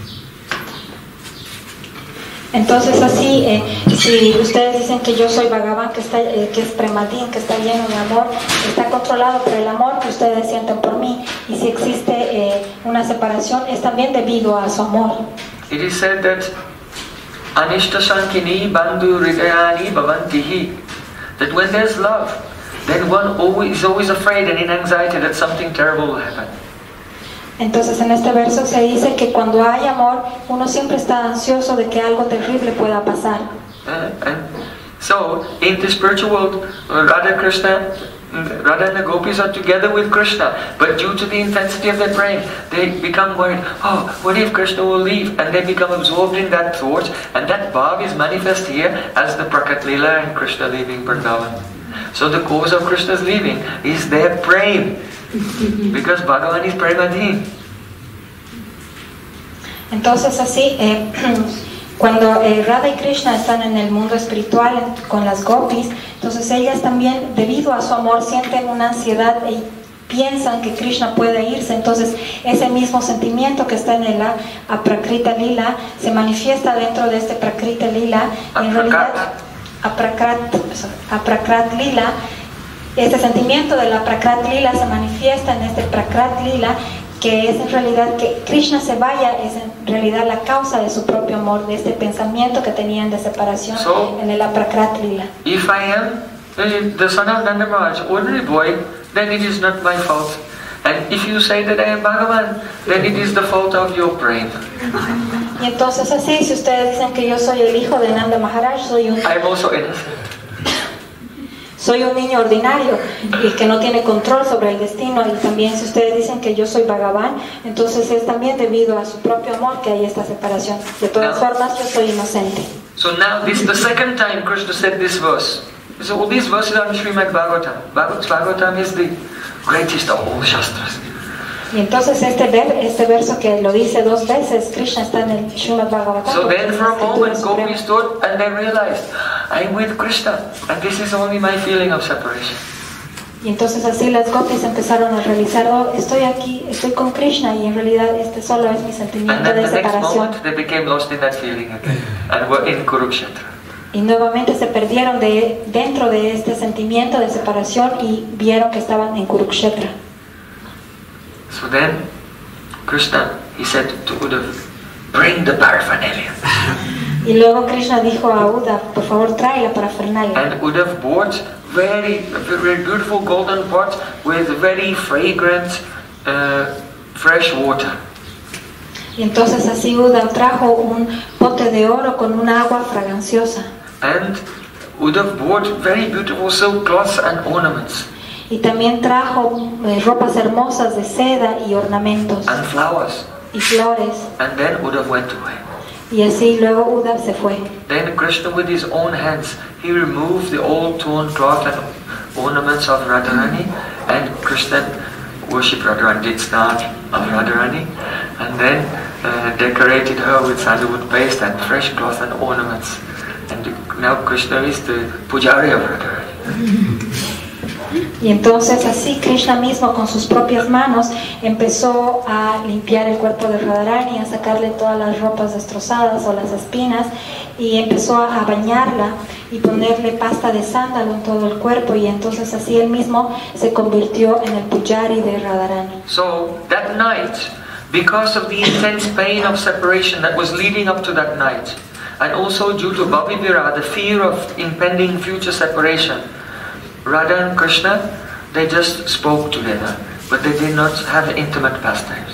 entonces así, eh, si ustedes dicen que yo soy Bhagavan, que, está, eh, que es Premadin, que está lleno de amor, está controlado por el amor que ustedes sienten por mí. Y si existe eh, una separación, es también debido a su amor. It is said that Anishta Sankini Bandhu Hridayani Bhavantihi. That when there's love, then one always, is always afraid and in anxiety that something terrible will happen. Entonces en este verso se dice que cuando hay amor, uno siempre está ansioso de que algo terrible pueda pasar. Uh, and so, in the spiritual world, uh, Radha Krishna, mm, Radha and the gopis are together with Krishna, but due to the intensity of their praying, they become worried, oh, what if Krishna will leave? And they become absorbed in that thought, and that bhav is manifest here as the Prakat Lila and Krishna leaving Vrindavan. So the cause of Krishna's leaving is their praying, because Bhagavan is Premadin. Entonces así, eh, cuando eh, Radha y Krishna están en el mundo espiritual en- con las gopis, entonces ellas también, debido a su amor, sienten una ansiedad y piensan que Krishna puede irse. Entonces ese mismo sentimiento que está en el a- Aprakrita Lila se manifiesta dentro de este Prakrita Lila. Y en realidad, Aprakrat, Aprakrat Lila, este sentimiento de la Prakrat Lila se manifiesta en este Prakrat Lila, que es en realidad que Krishna se vaya, es en realidad la causa de su propio amor, de este pensamiento que tenían de separación So, en el Aprakrat Lila. If I am uh, the son of Nanda Maharaj, ordinary boy, then it is not my fault. And if you say that I am Bhagavan, then it is the fault of your brain. Y entonces así, si ustedes dicen que yo soy el hijo de Nanda Maharaj, soy un, I am also innocent. soy un niño ordinario y que no tiene control sobre el destino. Y también si ustedes dicen que yo soy Bhagavan, entonces es también debido a su propio amor que hay esta separación. De todas formas, yo soy inocente. So now this is the second time Krishna said this verse. So all these verses are in Srimad Bhagavatam. Bhagavad Bhagavatam is the greatest of all Shastras. Y entonces este, ver, este verso que lo dice dos veces, Krishna está en el Srimad Bhagavatam. So porque then es for a la escritura moment suprema. gopis stood and they realized, I'm with Krishna and this is only my feeling of separation. Y entonces así las gopis empezaron a realizar, oh, estoy aquí, estoy con Krishna y en realidad este solo es mi And sentimiento then de the next separación. moment they became lost in that feeling again and were in Kurukshetra. Y nuevamente se perdieron de, dentro de este sentimiento de separación y vieron que estaban en Kurukshetra. So then Krishna, he said to Uddhav, bring the paraphernalia. Y luego Krishna dijo a Uddhav, por favor trae la parafernalia. And Uddhav brought very, very beautiful golden pot with very fragrant, uh, fresh water. Y entonces así Uddhav trajo un pote de oro con una agua fraganciosa. And Uddhav brought very beautiful silk cloths and ornaments Y también trajo eh, ropas hermosas de seda y ornamentos and flowers. y flores. And then Uddhav went away. Y así luego Uddhav se fue. Then Krishna with his own hands, he removed the old torn cloth and ornaments of Radharani, and Krishna worship Radharani, did start of Radharani, and then uh, decorated her with sandalwood paste and fresh cloth and ornaments. And now Krishna is the pujari of Radharani. Y entonces así Krishna mismo con sus propias manos empezó a limpiar el cuerpo de Radharani, a sacarle todas las ropas destrozadas o las espinas, y empezó a bañarla y ponerle pasta de sándalo en todo el cuerpo, y entonces así él mismo se convirtió en el pujari de Radharani. So that night, because of the intense pain of separation that was leading up to that night, and also due to Bhavi Vira, the fear of impending future separation, Radha and Krishna, they just spoke together, but they did not have intimate pastimes.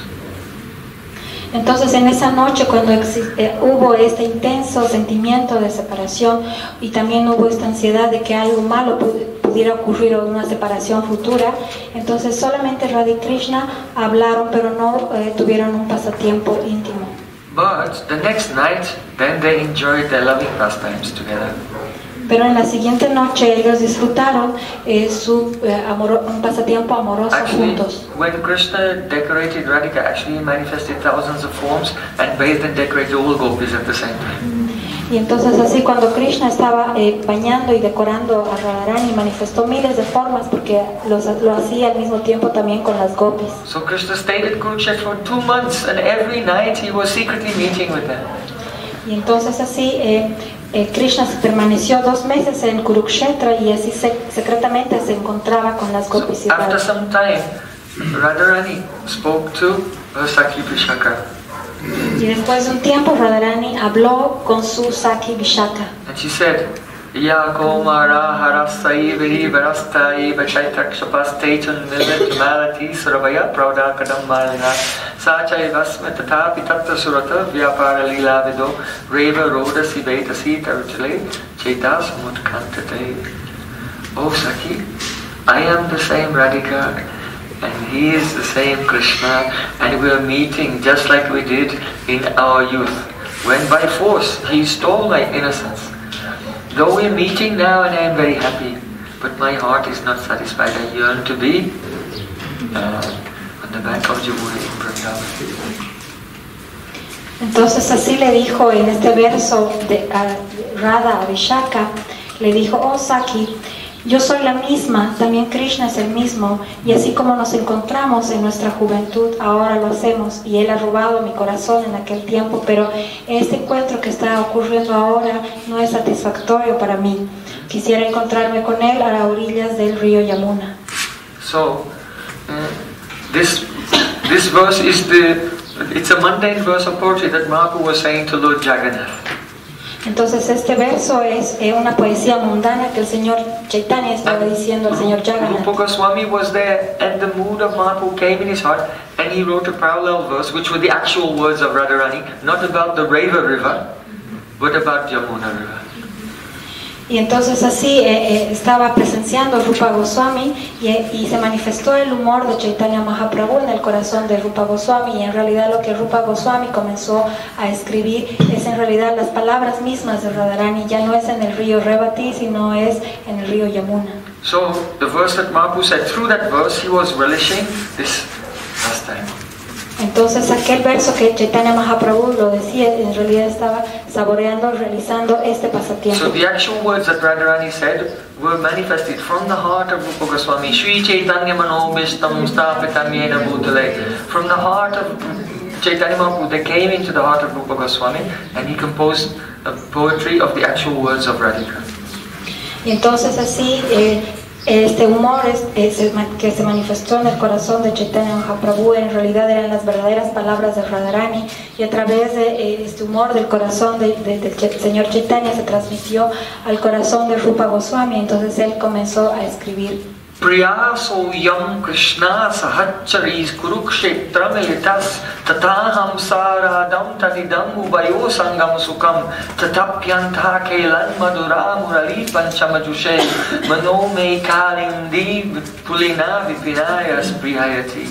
Entonces en esa noche cuando existe, hubo este intenso sentimiento de separación y también hubo esta ansiedad de que algo malo pudiera ocurrir o una separación futura, entonces solamente Radha y Krishna hablaron, pero no eh, tuvieron un pasatiempo íntimo. But the next night, then they enjoyed their loving pastimes together. Pero en la siguiente noche ellos disfrutaron eh, su eh, amor, un pasatiempo amoroso Actually, juntos. when Krishna decorated Radhika, actually he manifested thousands of forms and bathed and decorated all gopis at the same time. Y entonces así cuando Krishna estaba eh, bañando y decorando a Radharani, manifestó miles de formas porque los, lo hacía al mismo tiempo también con las gopis. So Krishna stayed at Kurukshetra for two months and every night he was secretly meeting with them. Y entonces así eh, eh, Krishna se permaneció dos meses en Kurukshetra y así se, secretamente se encontraba con las gopis. So after some time, Radharani spoke to her Sakhi Vishaka. Y después de un tiempo Radharani habló con su Sakhi Vishaka. And she said, Ya Komara Harasai Vehi Varastai Vachaitakshapastaichun Milit Malati Surabaya Prauda Kadam Malina Sachai Vasma Tatapi Tatta Surata Vyapara Lila Vido Reva Roda Sivetasi Tarutale Chaitas Mutkantate. Oh Sakhi, I am the same Radhika and he is the same Krishna, and we are meeting just like we did in our youth, when by force he stole my innocence. Though we are meeting now and I am very happy, but my heart is not satisfied. I yearn to be uh, on the bank of Jamuna in Vrindavan. Entonces así le dijo en este verso de uh, Radha a Vishaka, le dijo, oh Sakhi, yo soy la misma, también Krishna es el mismo, y así como nos encontramos en nuestra juventud, ahora lo hacemos, y él ha robado mi corazón en aquel tiempo, pero este encuentro que está ocurriendo ahora no es satisfactorio para mí. Quisiera encontrarme con él a las orillas del río Yamuna. So, uh, this, this verse is the, it's a mundane verse of poetry that Mahaprabhu was saying to Lord Jagannath. Entonces este verso es eh, una poesía mundana que el señor Chaitanya estaba diciendo al señor Jagannath. Rupa Goswami was there and the mood of Mahaprabhu came in his heart and he wrote a parallel verse which were the actual words of Radharani, not about the Reva river, but about Yamuna river. Y entonces así eh, eh, estaba presenciando Rupa Goswami y, y se manifestó el humor de Chaitanya Mahaprabhu en el corazón de Rupa Goswami, y en realidad lo que Rupa Goswami comenzó a escribir es en realidad las palabras mismas de Radharani, ya no es en el río Revati, sino es en el río Yamuna. So the verse that Mahaprabhu said, through that verse he was relishing this pastime. Entonces aquel verso que Chaitanya Mahaprabhu lo decía, en realidad estaba saboreando, realizando este pasatiempo. So the actual words that Radharani said were manifested from the heart of Rupa Goswami. Shri Chaitanya Manobishtam Stapitam Yena Bhutale. From the heart of Chaitanya Mahaprabhu, they came into the heart of Rupa Goswami and he composed a poetry of the actual words of Radhika. Y entonces así eh, este humor es, es, que se manifestó en el corazón de Chaitanya Mahaprabhu en realidad eran las verdaderas palabras de Radharani, y a través de eh, este humor del corazón de, de, del señor Chaitanya se transmitió al corazón de Rupa Goswami. Entonces él comenzó a escribir. Priyaso yam Krishna sahacharis kurukshetra militas tataham saradam tadidam ubayo sangam sukam tatapyanta kelan madura murali panchamajushe manome kalindi pulina vipinaya sprihayati.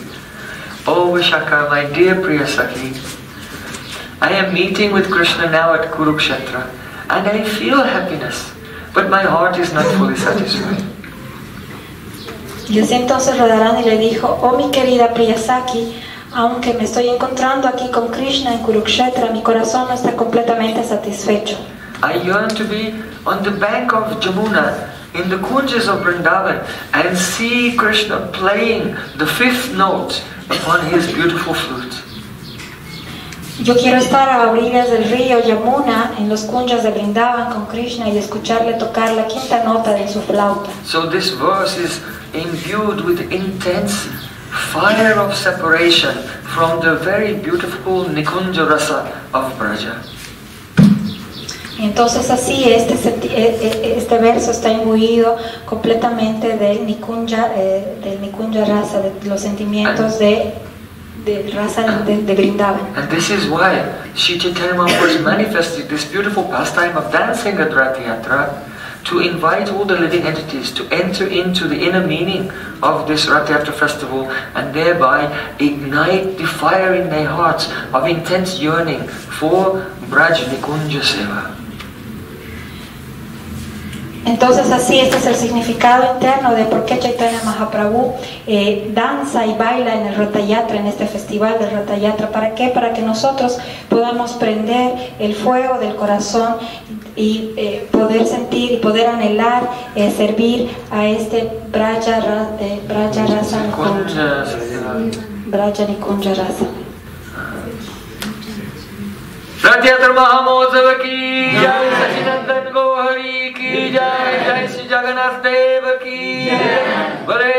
Oh Vishaka, my dear Priya Sakhi, I am meeting with Krishna now at Kurukshetra and I feel happiness, but my heart is not fully satisfied. Y así entonces Radharani le dijo: oh mi querida Priyasaki, aunque me estoy encontrando aquí con Krishna en Kurukshetra, mi corazón no está completamente satisfecho. I yearn to be on the bank of Jamuna, in the kunjas of Vrindavan, and see Krishna playing the fifth note upon his beautiful flute. Yo quiero estar a orillas del río Yamuna, en los kunjas de Vrindavan con Krishna, y escucharle tocar la quinta nota de su flauta. So this verse is imbued with intense fire of separation from the very beautiful Nikunja Rasa of Braja. Y entonces así este, este verso está imbuido completamente del Nikunja, eh, del Nikunja Rasa, de los sentimientos de, de Rasa de, de Vrindavan. And this is why Sri Chaitanya Mahaprabhu manifested this beautiful pastime of dancing at Rath Yatra, to invite all the living entities to enter into the inner meaning of this Rath Yatra festival and thereby ignite the fire in their hearts of intense yearning for Braj Nikunja Seva. Entonces así este es el significado interno de por qué Chaitanya Mahaprabhu eh, danza y baila en el Ratha Yatra, en este festival del Ratha Yatra. ¿Para qué? Para que nosotros podamos prender el fuego del corazón y eh, poder sentir y poder anhelar eh, servir a este Braja, eh, Braja Rasa Nikunja, Braja Nikunja Rasa. Rath Yatra Mahamotsav ki jai, Sachinandan Gohari ki jai, jai Shri Jagannath Deva ki jai, Bare